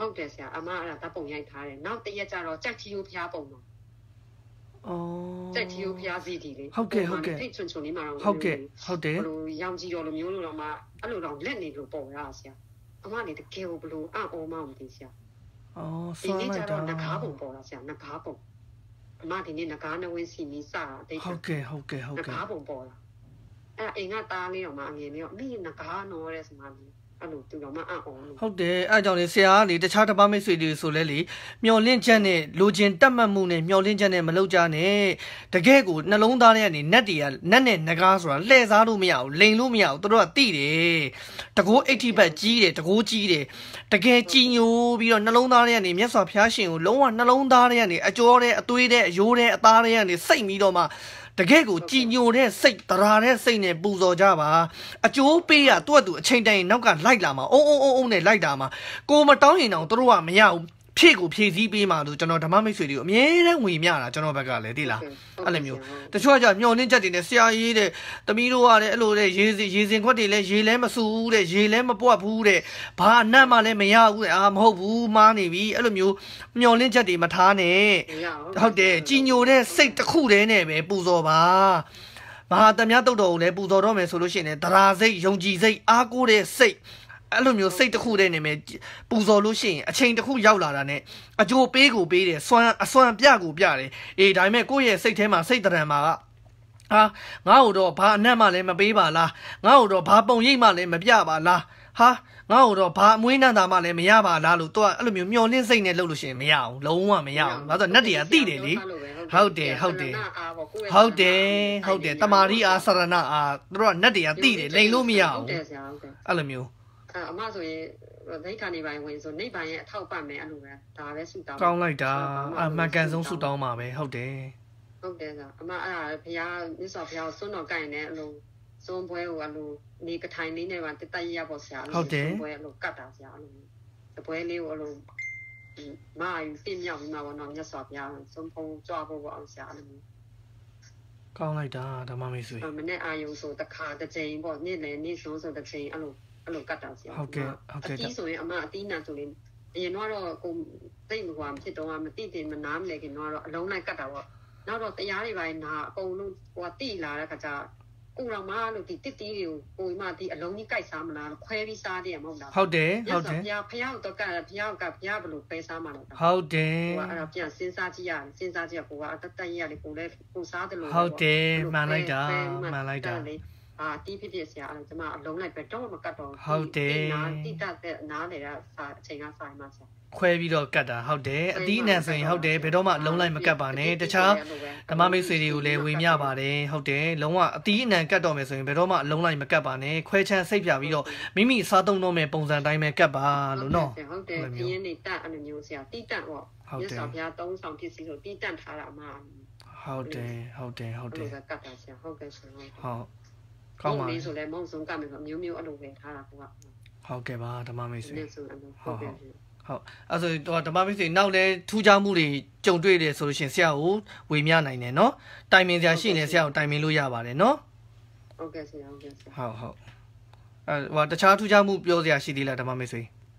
ဟုတ်တယ်ဆရာအမအဲ့ဒါဓာတ်ပုံရိုက်ထားတယ်နောက်တရက်ကျတော့ကြက်ချီယိုဖျားပုံတော့အော်ကြက်ချီယိုဖျားစီတီလေဟုတ်ကဲ့ဟုတ်ကဲ့ထိတ်ချွန်ချွန်လေးမှာတော့ဟုတ်ကဲ့ဟုတ်တယ်ဘလို့ရောင်ကြီးတော်လိုမျိုးလို့တော့မှအဲ့လိုတော့လက်နေလို့ပေါ်ရဆရာအမလေးတကယ်ကိုဘလို့အံ့ဩမှမသိဆရာအော်ဆောင်းလိုက်တော့ငကားပုံပေါ်လာဆရာငကားပုံအမဒီနေ့ငကားနဝင်းစီမီစတာတိတ်ဟုတ်ကဲ့ဟုတ်ကဲ့ဟုတ်ကဲ့ငကားပုံပေါ်လာအဲ့အိမ်ကသားလေးတော့မှအငယ်လေးတော့မိငကားနော်တဲ့ဆိုမှအဲ့လိုသူတော်မှအံ့ဩလို့ဟုတ်တယ်အဲ့ကြောင့်လေဆရာကလေတခြားတပတ်မိတ်ဆွေတွေဆိုလဲလေမျော်လင့်ချက်နဲ့လိုချင်တက်မှတ်မှုနဲ့မျော်လင့်ချက်နဲ့မလုပ်ကြနဲ့တကယ်ကိုနှလုံးသားထဲကနေနက်တွေကနက်နဲ့ငကားဆိုတာလှည့်စားလို့မရဘူးလိန်လို့မရဘူးသူတို့ကတိတယ်တကိုးအိတ်ထိဘက်ကြီးတယ်တကိုးကြီးတယ်တကယ်ကြည်ညိုပြီးတော့နှလုံးသားထဲကနေမြတ်စွာဘုရားရှင်ကိုလုံးဝနှလုံးသားထဲကနေအကျော်တဲ့အသွေးတဲ့အယိုးတဲ့အသားထဲကနေစိတ်ပြီးတော့မှတကယ်ကိုကြည်ညိုတဲ့စိတ်တရာတဲ့စိတ်နဲ့ပူဇော်ကြပါအကျိုးပေးရသူ့အတူအချိန်တိုင်းနောက်ကလိုက်လာမှာအုံအုံအုံအုံနဲ့လိုက်တာမှာကိုမတောင်းရင်တော့တို့ကမရဘူးဖြည့်ကိုဖြည့်စည်းပေးမှာလို့ကျွန်တော်ဓမ္မမိတ်ဆွေတွေကိုအမြဲတမ်းဝင်မြတာကျွန်တော်ဘက်ကလည်းသိလားအဲ့လိုမျိုးတချို့ကမျောလင်းချက်တွေနဲ့ဆရာကြီးတဲ့တမီးတို့ကလည်းအဲ့လိုတဲ့ရေရေစင်ခွက်တွေလည်းရေလဲမဆူဘူးတဲ့ရေလဲမပွက်ဘူးတဲ့ဘာအနတ်မှလည်းမရဘူးတဲ့အာမဟုတ်ဘူးမားနေပြီအဲ့လိုမျိုးမျောလင်းချက်တွေမထားနဲ့ဟုတ်တယ်ကြည်ညိုတဲ့စိတ်တစ်ခုတည်းနဲ့ပဲပူဇော်ပါမဟာသမ ्या တုတ်တော်ကိုလည်းပူဇော်တော့မယ်ဆိုလို့ရှိရင်တရာစိတ်ယုံကြည်စိတ်အားကိုးတဲ့စိတ်အဲ့လိုမျိုးစိတ်တစ်ခုတည်းနဲ့ပဲပူဇော်လို့ရှိရင်အချိန်တစ်ခုရောက်လာတာနဲ့အကျိုးပေးကိုပေးတယ်စွမ်းအစွမ်းပြကိုပြတယ်အေးဒါပေမဲ့ကိုယ့်ရဲ့စိတ်ထဲမှာစိတ်တရံမှာကဟာငါ့ဟိုတော့ဘာအနက်မှလည်းမပေးပါလားငါ့ဟိုတော့ဘာပုံရိပ်မှလည်းမပြပါလားဟာငါ့ဟိုတော့ဘာအမွေးနှံတာမှလည်းမရပါလားလို့တော့အဲ့လိုမျိုးမျောလင်းစိတ်နဲ့လုပ်လို့ရှိရင်မရအောင်လုံးဝမရအောင်ဒါဆိုနတ်တွေကတိတယ်လေဟုတ်တယ်ဟုတ်တယ်ဟုတ်တယ်ဟုတ်တယ်တမာရီအားဆရဏအားသူတို့ကနတ်တွေကတိတယ်လိန်လို့မရအောင်အဲ့လိုမျိုးအမဆိုရင်ဒိဋ္ဌာနေပိုင်းဝင်ဆိုနေပိုင်းရဲ့အထောက်ပံ့မယ်အဲ့လိုပဲဒါပဲဆူတောင်းကောင်းလိုက်တာအမှန်ကန်ဆုံးဆူတောင်းပါပဲဟုတ်တယ်ဟုတ်တယ်ဆိုအမအဲ့ဒါဘုရားမြတ်စွာဘုရားကိုစွန့်တော်ကိုင်နေအလိုစွန့်ပွဲကိုအလိုနေကထိုင်လေးနဲ့ပါတတရရပေါ့ဆရာအဲ့လိုစွန့်ပွဲအလိုကတ်တာဆရာအဲ့လိုတပွဲလေးကိုအလိုမာယူပြင်းမြောက်ပြီးမှပေါ့နော်မြတ်စွာဘုရားစွန့်ဖုံးကြွားဖို့ပေါ့အောင်ဆရာအဲ့လိုကောင်းလိုက်တာဓမ္မမိတ်ဆွေမနေ့အာယုံဆိုတခါတစ်ချိန်ပေါ့နေ့လည်းနေ့ဆုံးဆိုတစ်ချိန်အဲ့လိုအဲ့လိုကတ်တာဆရာဟုတ်ကဲ့ဟုတ်ကဲ့အတီးဆိုရင်အမအတီးနာဆိုရင်အရင်တော့ကိုသိမကွာဖြစ်တော့မတိတင်မနာမလဲခင်တော့အလုံးလိုက်ကတ်တာပေါ့နောက်တော့တရားတွေပိုင်းနာအကုန်လုံးဟိုတိလာတဲ့ခါကျကိုတော်မလို့ဒီတစ်တီးတွေကိုကိုမဒီအလုံးကြီးကြိုက်စားမလားခွဲပြီးစားတယ်မဟုတ်လားဟုတ်တယ်ဟုတ်တယ်ဘုရားဘုရားတော့ကဘုရားကဘုရားဘလို့ပဲစားမှာလို့ဟုတ်တယ်ဟိုအဲ့တော့ပြန်စဉ်းစားကြည့်ရတယ်စဉ်းစားကြည့်ရကိုကအတတ်တရရတယ်ကိုလည်းကိုစားတယ်လို့ဟုတ်တယ်မှန်လိုက်တာမှန်လိုက်တာအာတီးဖြစ်ဖြစ်ဆရာအဲ့ကျွန်မအလုံးလိုက်ပဲတော့မကတ်တော့ဟုတ်တယ်နာတိတတ်တဲ့နားနေတာအချိန်ကဆိုင်မှာဆရာခွဲပြီးတော့ကတ်တာဟုတ်တယ်အတီးအနှံဆိုရင်ဟုတ်တယ်ဘယ်တော့မှလုံးလိုက်မကတ်ပါနဲ့တခြားဓမ္မမိတ်ဆွေတွေကိုလည်းဝေမျှပါတယ်ဟုတ်တယ်လုံးဝအတီးအနှံကတ်တော့မယ်ဆိုရင်ဘယ်တော့မှလုံးလိုက်မကတ်ပါနဲ့ခွဲချမ်းစိတ်ပြပြီးတော့မိမိစားသုံးတော့မယ်ပုံစံတိုင်းပဲကတ်ပါလို့နော်ဟုတ်တယ်ခင်းနေတက်အဲ့လိုမျိုးဆရာတီးတက်ပေါ့မြတ်စွာဘုရားသုံးဆောင်ဖြစ်စီဆိုတီးတက်ထားတာအမှဟုတ်တယ်ဟုတ်တယ်ဟုတ်တယ်ကတ်တာဆရာဟုတ်ကဲ့ဆရာဟုတ်ကောင်းပါပြီဆိုလဲမုံဆုံးကမယ်ဆိုမျိုးမျိုးအဲ့လိုပဲထားတာကွာဟုတ်ကဲ့ပါဓမ္မမိတ်ဆွေဟုတ်ဟုတ်ဟုတ်အဲ့ဆိုတော့ဓမ္မမိတ်ဆွေနောက်လဲထူးခြားမှုတွေကြုံတွေ့တယ်ဆိုလို့ရှိရင်ဆရာကိုဝေမျှနိုင်တယ်နော်တိုင်ပင်ဆရာရှိရင်ဆရာကိုတိုင်ပင်လို့ရပါတယ်နော်ဟုတ်ကဲ့ဆရာဟုတ်ကဲ့ဆရာဟုတ်ဟုတ်အဲဟိုတခြားထူးခြားမှုပြောစရာရှိသေးလားဓမ္မမိတ်ဆွေ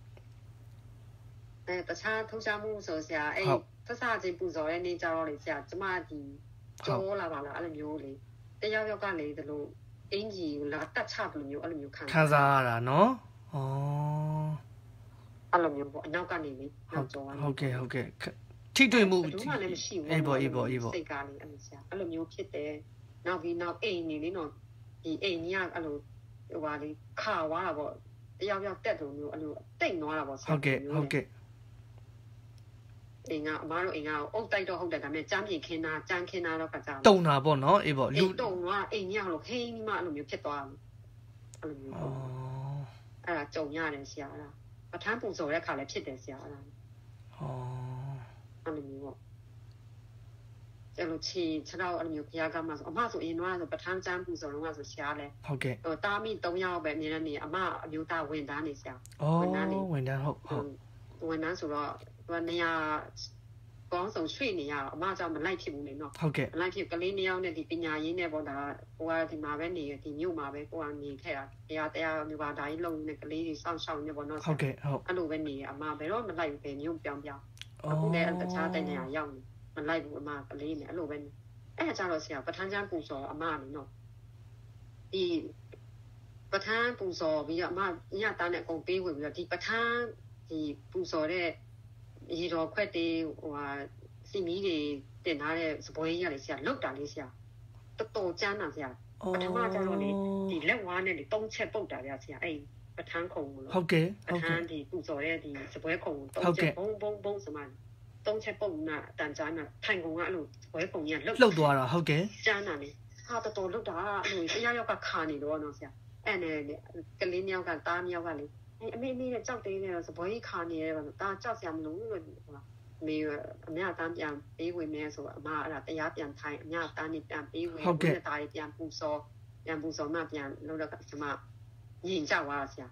အဲတခြားထူးခြားမှုဆိုဆရာအဲ့သစ္စာချင်းပူဇော်တဲ့နေကြတော့လေဆရာကျမဒီကြောလာပါလားအဲ့လိုမျိုးလေတယောက်ယောက်ကလေဒီလိုအင်ကြီးလာတက်ချဘယ်လိုမျိုးအဲ့လိုမျိုးခံခံစားရတာနော်ဩအဲ့လိုမျိုးပေါ့အနောက်ကနေလေဟုတ်ဟုတ်ကဲ့ဟုတ်ကဲ့ထိတွေ့မှုဘာမှလည်းမရှိဘူးအေးပေါ့အေးပေါ့အေးပေါ့စိတ်ကားလေးအဲ့လိုဆရာအဲ့လိုမျိုးဖြစ်တယ်နောက်ပြီးနောက်အိမ်နေလေနော်ဒီအိမ်ကြီးကအဲ့လိုဟိုပါလေခါသွားတာပေါ့တယောက်ယောက်တက်တယ်မျိုးအဲ့လိုတိတ်သွားတာပေါ့ဆရာဟုတ်ကဲ့ဟုတ်ကဲ့အိမ်ကအမားတို့အိမ်ကအုတ်တိုက်တော့ဟုတ်တယ်ဒါပေမဲ့ကြမ်းပြေခင်းတာကြမ်းခင်းတာတော့ကကြတုံတာပေါ့နော်အေးပေါ့လူတုံသွားအိမ်ကြီးကလို့ခင်းကြီးမှအဲ့လိုမျိုးဖြစ်သွားတယ်အဲ့လိုမျိုးပေါ့အဲ့ဒါကြုံရတယ်ဆရာအဲ့ဒါပထမ်းပူဇော်တဲ့ခါလည်းဖြစ်တယ်ဆရာအဲ့ဒါဩအဲ့လိုမျိုးပေါ့ကျလို့ချီခြေတော့အဲ့လိုမျိုးဘုရားကမှဆိုအမဆိုအရင်တော့ဆိုပထမ်းချမ်းပူဇော်တော့ဆိုဆရာလဲဟုတ်ကဲ့ဟိုတာမီ၃ယောက်ပဲအမြဲတမ်းနေအမအမျိုးသားဝန်တန်းနေဆရာဝန်တန်းနေဝန်တန်းဟုတ်ဟုတ်ဝန်တန်းဆိုတော့သူကနေရာကောင်းဆောင်ရွှေ့နေရအမကြောင့်မလိုက်ဖြစ်ဘူးလေနော်ဟုတ်ကဲ့မလိုက်ဖြစ်ကလေးနှစ်ယောက်နဲ့ဒီပညာရေးနဲ့ပေါ့ဒါကိုကဒီမှာပဲနေဒီမြို့မှာပဲကိုကနေခဲ့တာတရားတရားမြို့ပါတိုင်းလုံးနဲ့ကလေးတွေစောင့်ရှောက်နေပေါ့နော်ဟုတ်ကဲ့ဟုတ်အဲ့လိုပဲနေအမဘယ်တော့မလိုက်ဘူးပဲမြို့ပြောင်းပြောင်းအခုလည်းတခြားတဲ့နေရာရောက်နေမလိုက်ဘူးအမကလေးနဲ့အဲ့လိုပဲအဲ့ဒါကြတော့ဆရာပထမကျမ်းပူစော်အမနေနော်ဒီပထမပူစော်ပြီးတော့အမညတားနဲ့အကုန်ပေးဝင်ပြီးတော့ဒီပထမဒီပူစော်တဲ့ရေတော်ခွက်တွေဟိုဟာစီမီတွေတင်ထားတဲ့စပွဲကြီးရတယ်ဆရာလောက်တာလေးဆရာတော်တော်ကျန်းတာဆရာပထမကျတော့လေဒီလက်ဝါးနဲ့ဒီသုံးချက်ပုတ်တာဗျာဆရာအဲ့ပထမခုံလို့ဟုတ်ကဲ့ပထမဒီပူစော်တဲ့ဒီစပွဲခုံသုံးချက်ဘုံဘုံဘုံစမှသုံးချက်ပုတ်နာအတန်ကြားနာထိုင်ခုံကအဲ့လိုစပွဲခုံကြီးလှုပ်လှုပ်သွားတာဟုတ်ကဲ့ကျန်းတာလေဟာတော်တော်လှုပ်တာအဲ့လိုတရားရောက်ကခါနေတော့နော်ဆရာအဲ့နဲ့ကလေးမြောက်ကတားမြောက်ကလေအမေအမေနဲ့ကြောက်သေးတယ်စပွဲကြီးခါနေတယ်ပေါ့တာကြောက်စရာမလိုဘူးလို့မေအမြတမ်းပြန်ပေးဝင်မယ်ဆိုအမအဲ့ဒါတရားပြန်ထိုင်အမြတမ်းနေပြန်ပေးဝင်ဟုတ်ကဲ့တာပြန်ပူစောပြန်ပူစောမှပြန်လို့တော့ကျွန်မရင်ကြောက်သွားဆရာ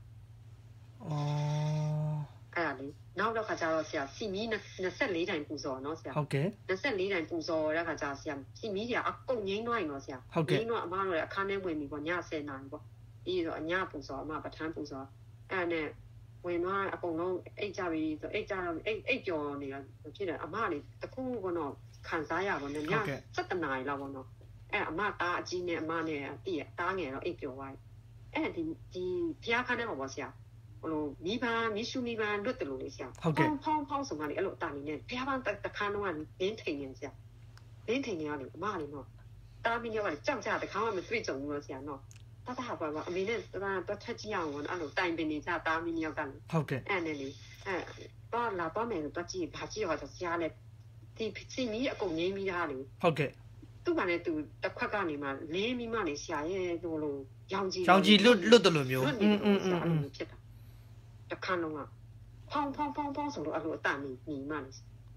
အော်အဲ့ဒါလေနောက်တော့ခါကျတော့ဆရာစီမီနှစ်十四တိုင်ပူစောနော်ဆရာဟုတ်ကဲ့နှစ်十四တိုင်ပူစောတဲ့ခါကျဆရာစီမီကြီးအကုန်ငိမ့်သွားရင်တော့ဆရာငိမ့်တော့အမတို့အခန်းထဲဝင်ပြီပေါ့ည十နာရီပေါ့ပြီးတော့အညပူစောအမပထမပူစောအဲ့နဲ့ဝင်သွားအကုန်လုံးအိတ်ကြပြီဆိုအိတ်ကြတော့အိတ်အိတ်ကြော်နေတာဖြစ်တယ်အမလေးတခုကတော့ခံစားရပါနဲ့ညစက်တနာရီလောက်ပေါ့နော်အဲ့အမတားအကြီးနဲ့အမနဲ့တည့်ရတားငယ်တော့အိတ်ကြော်သွားအဲ့ဒီဒီဖျားခန်းထဲမှာပေါ့ဆရာဟိုလိုမိဘမိရှုမိဘလွတ်တယ်လို့လေဆရာဖောင်းဖောင်းဖောင်းဆိုမှလေအဲ့လိုတာနေနဲ့ဖျားပန်းတခါတော့လင်းထိန်နေဆရာလင်းထိန်နေရလေအမလေးနော်တားမင်းရောကြောက်ကြတခါမှမတွေ့ကြုံဘူးလို့ဆရာနော်တတဟာပါပါအမေနဲ့တတတော့ထက်ကြည့်အောင်အဲ့လိုတိုင်ပင်နေကြတာမင်းယောက်ကလေဟုတ်ကဲ့အဲ့နဲ့လေအဲ့တော့လာတော့မယ်တော့ကြည့်ဘာကြည့်ရတော့ဆရာလည်းဒီစီမီအကုန်ငိမ့်ပြီးသားလေဟုတ်ကဲ့သူ့ကလည်းသူတစ်ခွက်ကနေမှလင်းပြီးမှလေဆရာရဲ့ဟိုလိုရောင်ကြီးရောင်ကြီးလွတ်လွတ်တယ်လို့မျိုးอืมอืมอืมဖြစ်တာတခါလုံးကဖောင်းဖောင်းဖောင်းဖောင်းဆိုတော့အဲ့လိုအတန်နေညီမှလေဩ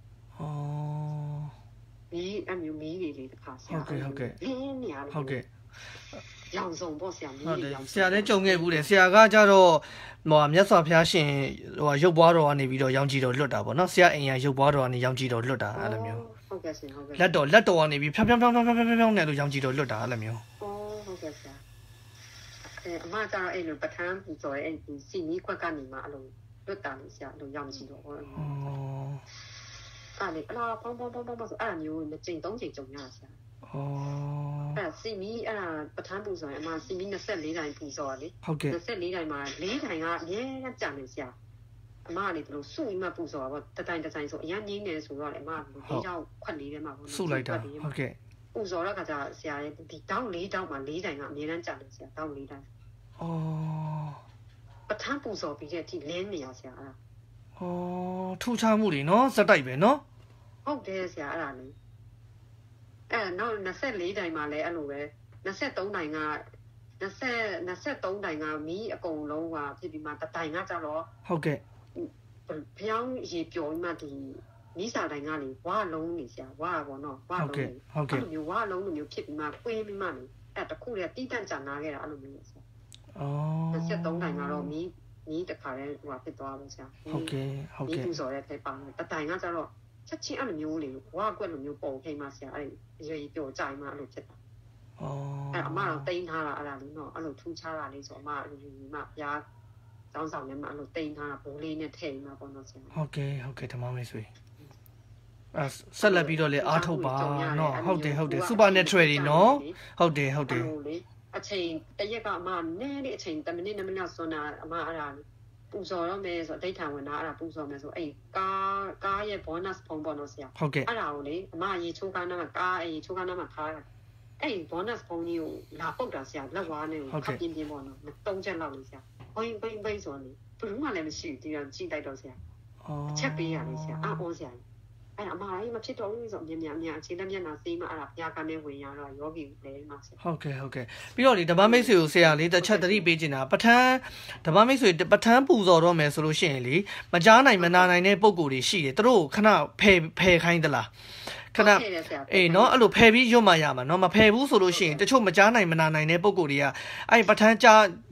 ဒီအမျိုးမီးတွေလေတခါဆရာဟုတ်ကဲ့ဟုတ်ကဲ့လင်းနေရတယ်ဟုတ်ကဲ့ရောင်စုံပေါ့ဆရာမီးတွေရောင်ဆရာလည်းကြုံခဲ့ဘူးတယ်ဆရာကကြတော့ဟိုမြတ်စွာဘုရားရှင်ဟိုရုပ်ပွားတော်ကနေပြီးတော့ရောင်ကြည်တော်လွတ်တာပေါ့နော်ဆရာအိမ်ရရုပ်ပွားတော်ကနေရောင်ကြည်တော်လွတ်တာအဲ့လိုမျိုးဟုတ်ကဲ့ဆရာဟုတ်ကဲ့လက်တော်လက်တော်ကနေပြီးဖြောင်းဖြောင်းဖြောင်းဖြောင်းဖြောင်းဖြောင်းနဲ့လို့ရောင်ကြည်တော်လွတ်တာအဲ့လိုမျိုးဩဟုတ်ကဲ့ဆရာအဲအမကျတော့အဲ့လိုပထမပူဇော်ရဲ့အဲ့ဒီစီမီခွက်ကနေမှအဲ့လိုလွတ်တာလေဆရာအဲ့လိုရောင်ကြည်တော်ဟောဩအဲ့လေအလားပေါင်းပေါင်းပေါင်းပေါင်းဆိုအဲ့လိုမျိုးနှစ်ချိန်သုံးချိန်ကြုံရဆရာဩအဲ့စီမီအဲ့ဒါပထမပူစော်ရင်အမစီမီနှစ်十四တိုင်ပူစော်လေဟုတ်ကဲ့နှစ်十四တိုင်မှာ၄တိုင်ကအမြဲတမ်းကြာနေဆရာအမကလေဒီလိုစုပြီးမှပူစော်ပါတတိုင်တတိုင်ဆိုအရင်ငင်းနေဆိုတော့လေအမကဒီကြောက်ခွက်လေးထဲမှာပေါ့စုလိုက်တာဟုတ်ကဲ့ပူစော်တော့ကကြာဆရာရဲ့ဒီတောင်း၄တောင်းမှာ၄တိုင်ကအမြဲတမ်းကြာနေဆရာတောင်း၄တိုင်ဩပထမပူစော်ပြီးတဲ့အထိလင်းနေရဆရာအဲ့ဒါဩထူးခြားမှုတွေနော်စက်တိုက်ပဲနော်ဟုတ်တယ်ဆရာအဲ့ဒါလေအဲ့နောက်နှစ်十四တိုင်မှာလည်းအဲ့လိုပဲနှစ်十三တိုင်ကနှစ်十 နှစ်十三တိုင်ကမီးအကုန်လုံးကဖြစ်ပြီးမှတတိုင်ကကြတော့ဟုတ်ကဲ့ဖျောင်းရေပျော်ပြီးမှဒီမီးစာတိုင်ကလေဝါလုံးနေဆရာဝါပေါ့နော်ဝါလုံးဟုတ်ကဲ့အဲ့လိုမျိုးဝါလုံးလိုမျိုးဖြစ်ပြီးမှပွေးပြီးမှလေအဲ့တခုတည်းတီးတန့်ကြနာခဲ့တာအဲ့လိုမျိုးဆရာဩနှစ်十三တိုင်ကတော့မီးမီးတခါတည်းဟိုဖြစ်သွားပါဆရာဟုတ်ကဲ့ဟုတ်ကဲ့ဒီပူစော်တဲ့ထဲပါတတိုင်ကကြတော့ချက်ချင်းအဲ့လိုမျိုးလေဝါကွက်လိုမျိုးပုံထိမှဆရာအဲ့ရေပျော်ကြိုင်မှအဲ့လိုဖြစ်တာဩအဲ့အမတော့တိန်းထားတာအဲ့ဒါလေးနော်အဲ့လိုထူးခြားတာလေးဆိုအမအဲ့လိုမျိုးမှဘုရားတောင်းဆောင်နေမှအဲ့လိုတိန်းထားတာဘိုးလေးနဲ့ထည့်မှပေါ့နော်ဆရာဟုတ်ကဲ့ဟုတ်ကဲ့ဓမ္မမိတ်ဆွေအဲဆက်လက်ပြီးတော့လေအားထုတ်ပါနော်ဟုတ်တယ်ဟုတ်တယ် supernatural တွေနော်ဟုတ်တယ်ဟုတ်တယ်အချိန်တရက်ကအမနည်းလေးအချိန်10မိနစ်2မိနစ်ဆွမ်းတာအမအဲ့ဒါပူစော်တော့မယ်ဆိုအဋ္ဌာဝင်တာအဲ့ဒါပူစော်မယ်ဆိုအဲ့ကားကားရဲ့ bonus ဖုံပေါ့နော်ဆရာဟုတ်ကဲ့အဲ့ဒါကိုလေအမရေချိုးကားနားမှာကားအေးချိုးကားနားမှာထားတာအဲ့ bonus ဖုံကြီးကိုလာပုတ်တာဆရာလက်ဝါးနဲ့ခပ်ပြင်းပြင်းပေါ့နော်သုံးချက်လောက်လေးဆရာဘိန်းဘိန်းဘိန်းဆိုနေဘယ်မှလည်းမရှိဒီကကြည့်လိုက်တော့ဆရာဩချက်ပေးရလေဆရာအာအောဆရာအဲ့အမကြီးမဖြစ်တော့ဘူးဆိုအမြင်များအများအခြေလက်မျက်နှာစေးမှအဲ့ဒါဘုရားကနဲ့ဝင်ရတော့ယောဂီလဲမှာဆရာဟုတ်ကဲ့ဟုတ်ကဲ့ပြီးတော့လေဓမ္မမိတ်ဆွေကိုဆရာလေးတစ်ချက်သတိပေးချင်တာပဋ္ဌာန်းဓမ္မမိတ်ဆွေပဋ္ဌာန်းပူဇော်တော့မယ်ဆိုလို့ရှိရင်လေမကြားနိုင်မနာနိုင်တဲ့ပုံကိုယ်တွေရှိတယ်သူတို့ခဏဖယ်ဖယ်ခိုင်းသလားခဏအေးနော်အဲ့လိုဖယ်ပြီးရွတ်မှရမှာနော်မဖယ်ဘူးဆိုလို့ရှိရင်တချို့မကြားနိုင်မနာနိုင်တဲ့ပုံကိုယ်တွေကအဲ့ပဋ္ဌာန်းကြား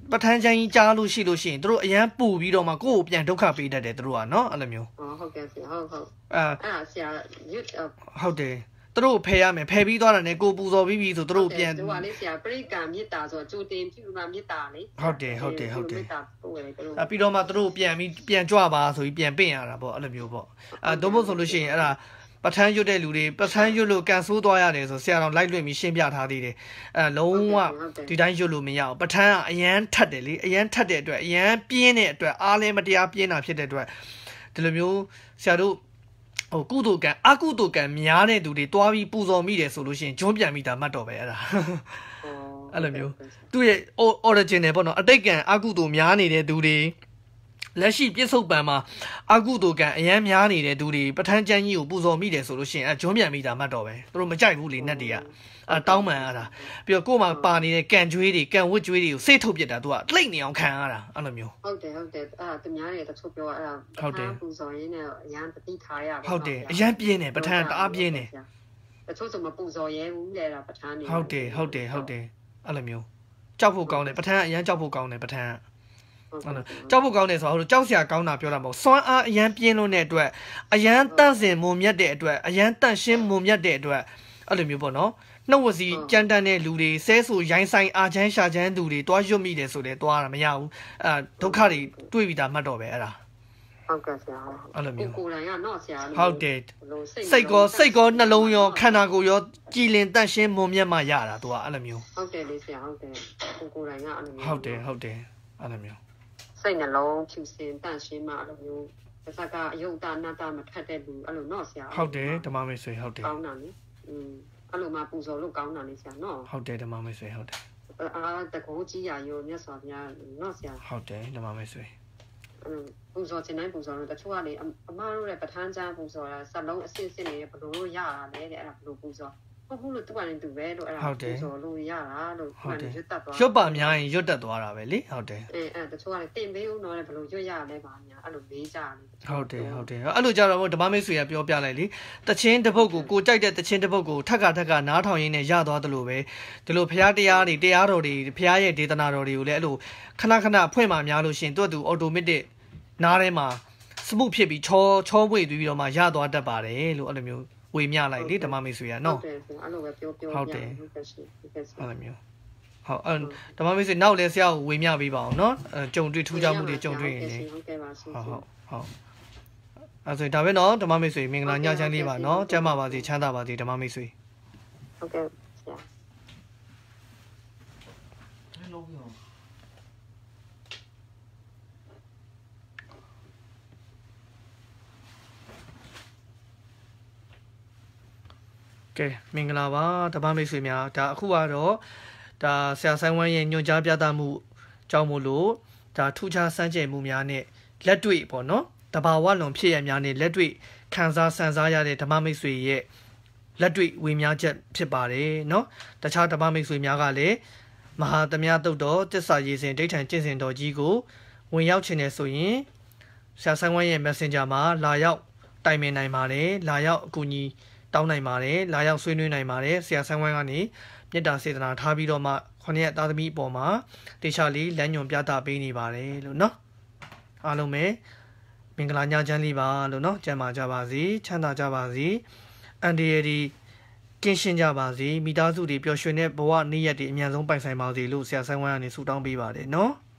ပဋ္ဌာန်းကျမ်းကြီးကြားလို့ရှိလို့ရှိရင်တို့အရန်ပူပြီးတော့မှကိုယ့်ကိုပြန်ဒုက္ခပေးတတ်တယ်တို့ကနော်အဲ့လိုမျိုးဟုတ်ကဲ့ဆရာဟုတ်ဟုတ်အဲအဲ့ဆရာရွတ်ဟုတ်တယ်တို့ဖယ်ရမယ်ဖယ်ပြီးသွားတာနဲ့ကိုပူဇော်ပြီးပြီဆိုတို့ပြန်တို့ကလေဆရာပရိက္ခမေတ္တာဆိုကြိုတင်ပြုမှမေတ္တာလေဟုတ်တယ်ဟုတ်တယ်ဟုတ်တယ်မေတ္တာပို့ရတယ်တို့အဲပြီးတော့မှတို့ပြန်ပြီးပြန်ကြွပါဆိုပြီးပြန်ပင့်ရတာပေါ့အဲ့လိုမျိုးပေါ့အဲတို့မို့ဆိုလို့ရှိရင်အဲ့ဒါပဋ္ဌာန်းရွတ်တဲ့လူတွေပဋ္ဌာန်းရွတ်လို့ကန်ဆိုးသွားရတယ်ဆိုဆရာတော်လိုက်လွင့်ပြီးရှင်းပြထားသေးတယ်အဲလုံးဝဒီတိုင်းရွတ်လို့မရအောင်ပဋ္ဌာန်းကအရန်ထတ်တယ်လေအရန်ထတ်တဲ့အတွက်အရန်ပြင်းတဲ့အတွက်အားလည်းမတရားပြင်းတာဖြစ်တဲ့အတွက်ဒီလိုမျိုးဆရာတို့ဟိုကုသိုလ်ကံအကုသိုလ်ကံများတဲ့သူတွေတွားပြီးပူဇော်မိတယ်ဆိုလို့ရှိရင်ဂျွန်းပြန်မိတာမှတ်တော့ပဲအဲ့ဒါအဲ့လိုမျိုးသူ့ရဲ့ original ပေါ့နော်အတိတ်ကံအကုသိုလ်များနေတဲ့သူတွေလက်ရှိပြစ္ဆုတ်ပံမှာအကုသိုလ်ကံအရန်များနေတဲ့သူတွေပဋ္ဌာန်းကျမ်းကြီးကိုပူဇော်မိတယ်ဆိုလို့ရှိရင်အဲဂျွန်းပြန်မိတာမှတ်တော့ပဲသူတို့မကြိုက်ဘူးလေနတ်တွေကအဲတောင်းပန်ရတာပြီးတော့ကို့မှာပါနေတဲ့ကံကြွေးတွေကံဝတ်ကြွေးတွေကိုစိတ်ထုတ်ပြစ်တာသူကလှိမ့်နေအောင်ခံရတာအဲ့လိုမျိုးဟုတ်တယ်ဟုတ်တယ်အဲ့ဒါသူများတွေတချို့ပြောအဲ့ဒါဟုတ်တယ်ပူဇော်ရင်းနဲ့အရန်တတိထားရပါဟုတ်တယ်အရန်ပြင်းတယ်ပဋ္ဌာန်းတအားပြင်းတယ်တချို့ဆိုမပူဇော်ရဲဘူးလေဒါပဋ္ဌာန်းနေဟုတ်တယ်ဟုတ်တယ်ဟုတ်တယ်အဲ့လိုမျိုးကြောက်ဖို့ကောင်းတယ်ပဋ္ဌာန်းအရန်ကြောက်ဖို့ကောင်းတယ်ပဋ္ဌာန်းဟုတ်လားကြောက်ဖို့ကောင်းတယ်ဆိုတော့ကြောက်စရာကောင်းတာပြောတာမဟုတ်စွမ်းအားအရန်ပြင်းလို့တဲ့အတွက်အရန်တန့်စင်မုံမြတ်တဲ့အတွက်အရန်တန့်ရှင်းမုံမြတ်တဲ့အတွက်အဲ့လိုမျိုးပေါ့နော်နှုတ်ဝစီကြမ်းတမ်းတဲ့လူတွေဆဲဆူရိုင်းဆိုင်အာချမ်းရှာချမ်းသူတွေတွားရွတ်မိတယ်ဆိုတယ်တွားတာမရဘူးအဲဒုက္ခတွေတွေ့ပြီးတာမှတ်တော့ပဲအဲ့ဒါဟုတ်ကဲ့ဆရာအဲ့လိုမျိုးကိုယ်တိုင်ကတော့ဆရာဟုတ်တယ်စိတ်ကောစိတ်ကောနှလုံးရောခန္ဓာကိုယ်ရောကြည်လင်တန့်ရှင်းမုံမြတ်မှရတာသူကအဲ့လိုမျိုးဟုတ်တယ်လေဆရာဟုတ်တယ်ကိုကိုယ်တိုင်ကအဲ့လိုမျိုးဟုတ်တယ်ဟုတ်တယ်အဲ့လိုမျိုးစိတ်နှလုံးဖြူစင်တန့်ရှင်းမှအဲ့လိုမျိုးတစ်စက်ကအယုတ်တနာတမထက်တဲ့လူအဲ့လိုနော်ဆရာဟုတ်တယ်ဓမ္မမိတ်ဆွေဟုတ်တယ်ကောင်းတာလေอืมအဲ့လိုမှပူဇော်လို့ကောင်းတာလေဆရာနော်ဟုတ်တယ်ဓမ္မမိတ်ဆွေဟုတ်တယ်အာတကူကြီးရာရောမြတ်စွာဘုရားနော်ဆရာဟုတ်တယ်ဓမ္မမိတ်ဆွေပူဇော်ခြင်းတိုင်းပူဇော်လို့တချို့ကလေအမတို့ရဲ့ပဋ္ဌာန်းကျမ်းပူဇော်တာစက်လုံးအစစ်စစ်နေဘလို့ရတာလဲတဲ့အဲ့ဒါဘလို့ပူဇော်ဟုတ်ဘူးလို့သူကလည်းသူပဲလို့အဲ့ဒါပူဇော်လို့ရတာလို့ခုနကရွတ်တက်သွားရွတ်ပါများရင်ရွတ်တက်သွားတာပဲလေဟုတ်တယ်အဲအဲ့တချို့ကလည်းတင်ပေးဦးတော့လည်းဘလို့ရွတ်ရလဲပါများအဲ့လိုမေးကြတယ်ဟုတ်တယ်ဟုတ်တယ်အဲ့လိုကြတော့ဓမ္မမိတ်ဆွေကပြောပြလိုက်လေတချင်းတစ်ပုတ်ကိုကိုကြိုက်တဲ့တချင်းတစ်ပုတ်ကိုထက်ကထက်ကနားထောင်ရင်းနဲ့ရသွားသလိုပဲဒီလိုဘုရားတရားတွေတရားတော်တွေဘုရားရဲ့ဒေသနာတော်တွေကိုလည်းအဲ့လိုခဏခဏဖွင့်မှများလို့ရှင်သူ့သူ automatic နားထဲမှာစမှုဖြစ်ပြီးချောချောပွေပြီးတော့မှရသွားတတ်ပါတယ်လို့အဲ့လိုမျိုးဝေမျှလိုက်လေဓမ္မမိတ်ဆွေကနော်ဟုတ်တယ်အဲ့လိုပဲပြောပြောဟုတ်တယ်ဟုတ်ကဲ့အဲ့လိုမျိုးဟုတ်အဲဓမ္မမိတ်ဆွေနောက်လည်းဆရာကိုဝေမျှပေးပါအောင်နော်အဲကြုံတွေ့ထူးခြားမှုတွေကြုံတွေ့ရင်လေဟုတ်ကဲ့ပါဆရာဟုတ်ဟုတ်အဲ့ဆိုဒါပဲနော်ဓမ္မမိတ်ဆွေမင်္ဂလာညချမ်းလေးပါနော်ကျမ်းမာပါစေချမ်းသာပါစေဓမ္မမိတ်ဆွေဟုတ်ကဲ့ဆရာကဲမင်္ဂလာပါဓမ္မမိတ်ဆွေများဒါအခုကတော့ဒါဆရာဆိုင်ဝမ်ရဲ့ညွှန်ကြားပြသမှုကြောင့်မို့လို့ဒါထူးခြားစမ်းကြယ်မှုများနဲ့လက်တွေ့ပေါ့နော်တဘာဝလွန်ဖြစ်ရများနဲ့လက်တွေ့ခံစားစံစားရတဲ့ဓမ္မမိတ်ဆွေရဲ့လက်တွေ့ဝေမျှချက်ဖြစ်ပါတယ်နော်တခြားဓမ္မမိတ်ဆွေများကလည်းမဟာသမယတုတ်တော်တစ္ဆာရေးစဉ်ဒိဋ္ဌံကျင့်စဉ်တော်ကြီးကိုဝင်ရောက်ခြင်းနဲ့ဆိုရင်ဆရာဆိုင်ဝမ်ရဲ့ Messenger မှာလာရောက်တိုင်ပင်နိုင်ပါတယ်လာရောက်အကူအညီတောင်းနိုင်ပါတယ်လာရောက်ဆွေးနွေးနိုင်ပါတယ်ဆရာဆန်းဝိုင်းကနေမေတ္တာစေတနာထားပြီးတော့မှခொနည်းသားသမီးအပေါ်မှာတေချာလေးလမ်းညွှန်ပြသပေးနေပါတယ်လို့နော်အားလုံးပဲမင်္ဂလာညချမ်းလေးပါလို့နော်ကျမ်းမာကြပါစေချမ်းသာကြပါစေအန်ဒီရဒီကင်းရှင်းကြပါစေမိသားစုတွေပျော်ရွှင်တဲ့ဘဝနေ့ရက်တွေအမြန်ဆုံးပိုင်ဆိုင်ပါစေလို့ဆရာဆန်းဝိုင်းကနေဆုတောင်းပေးပါတယ်နော်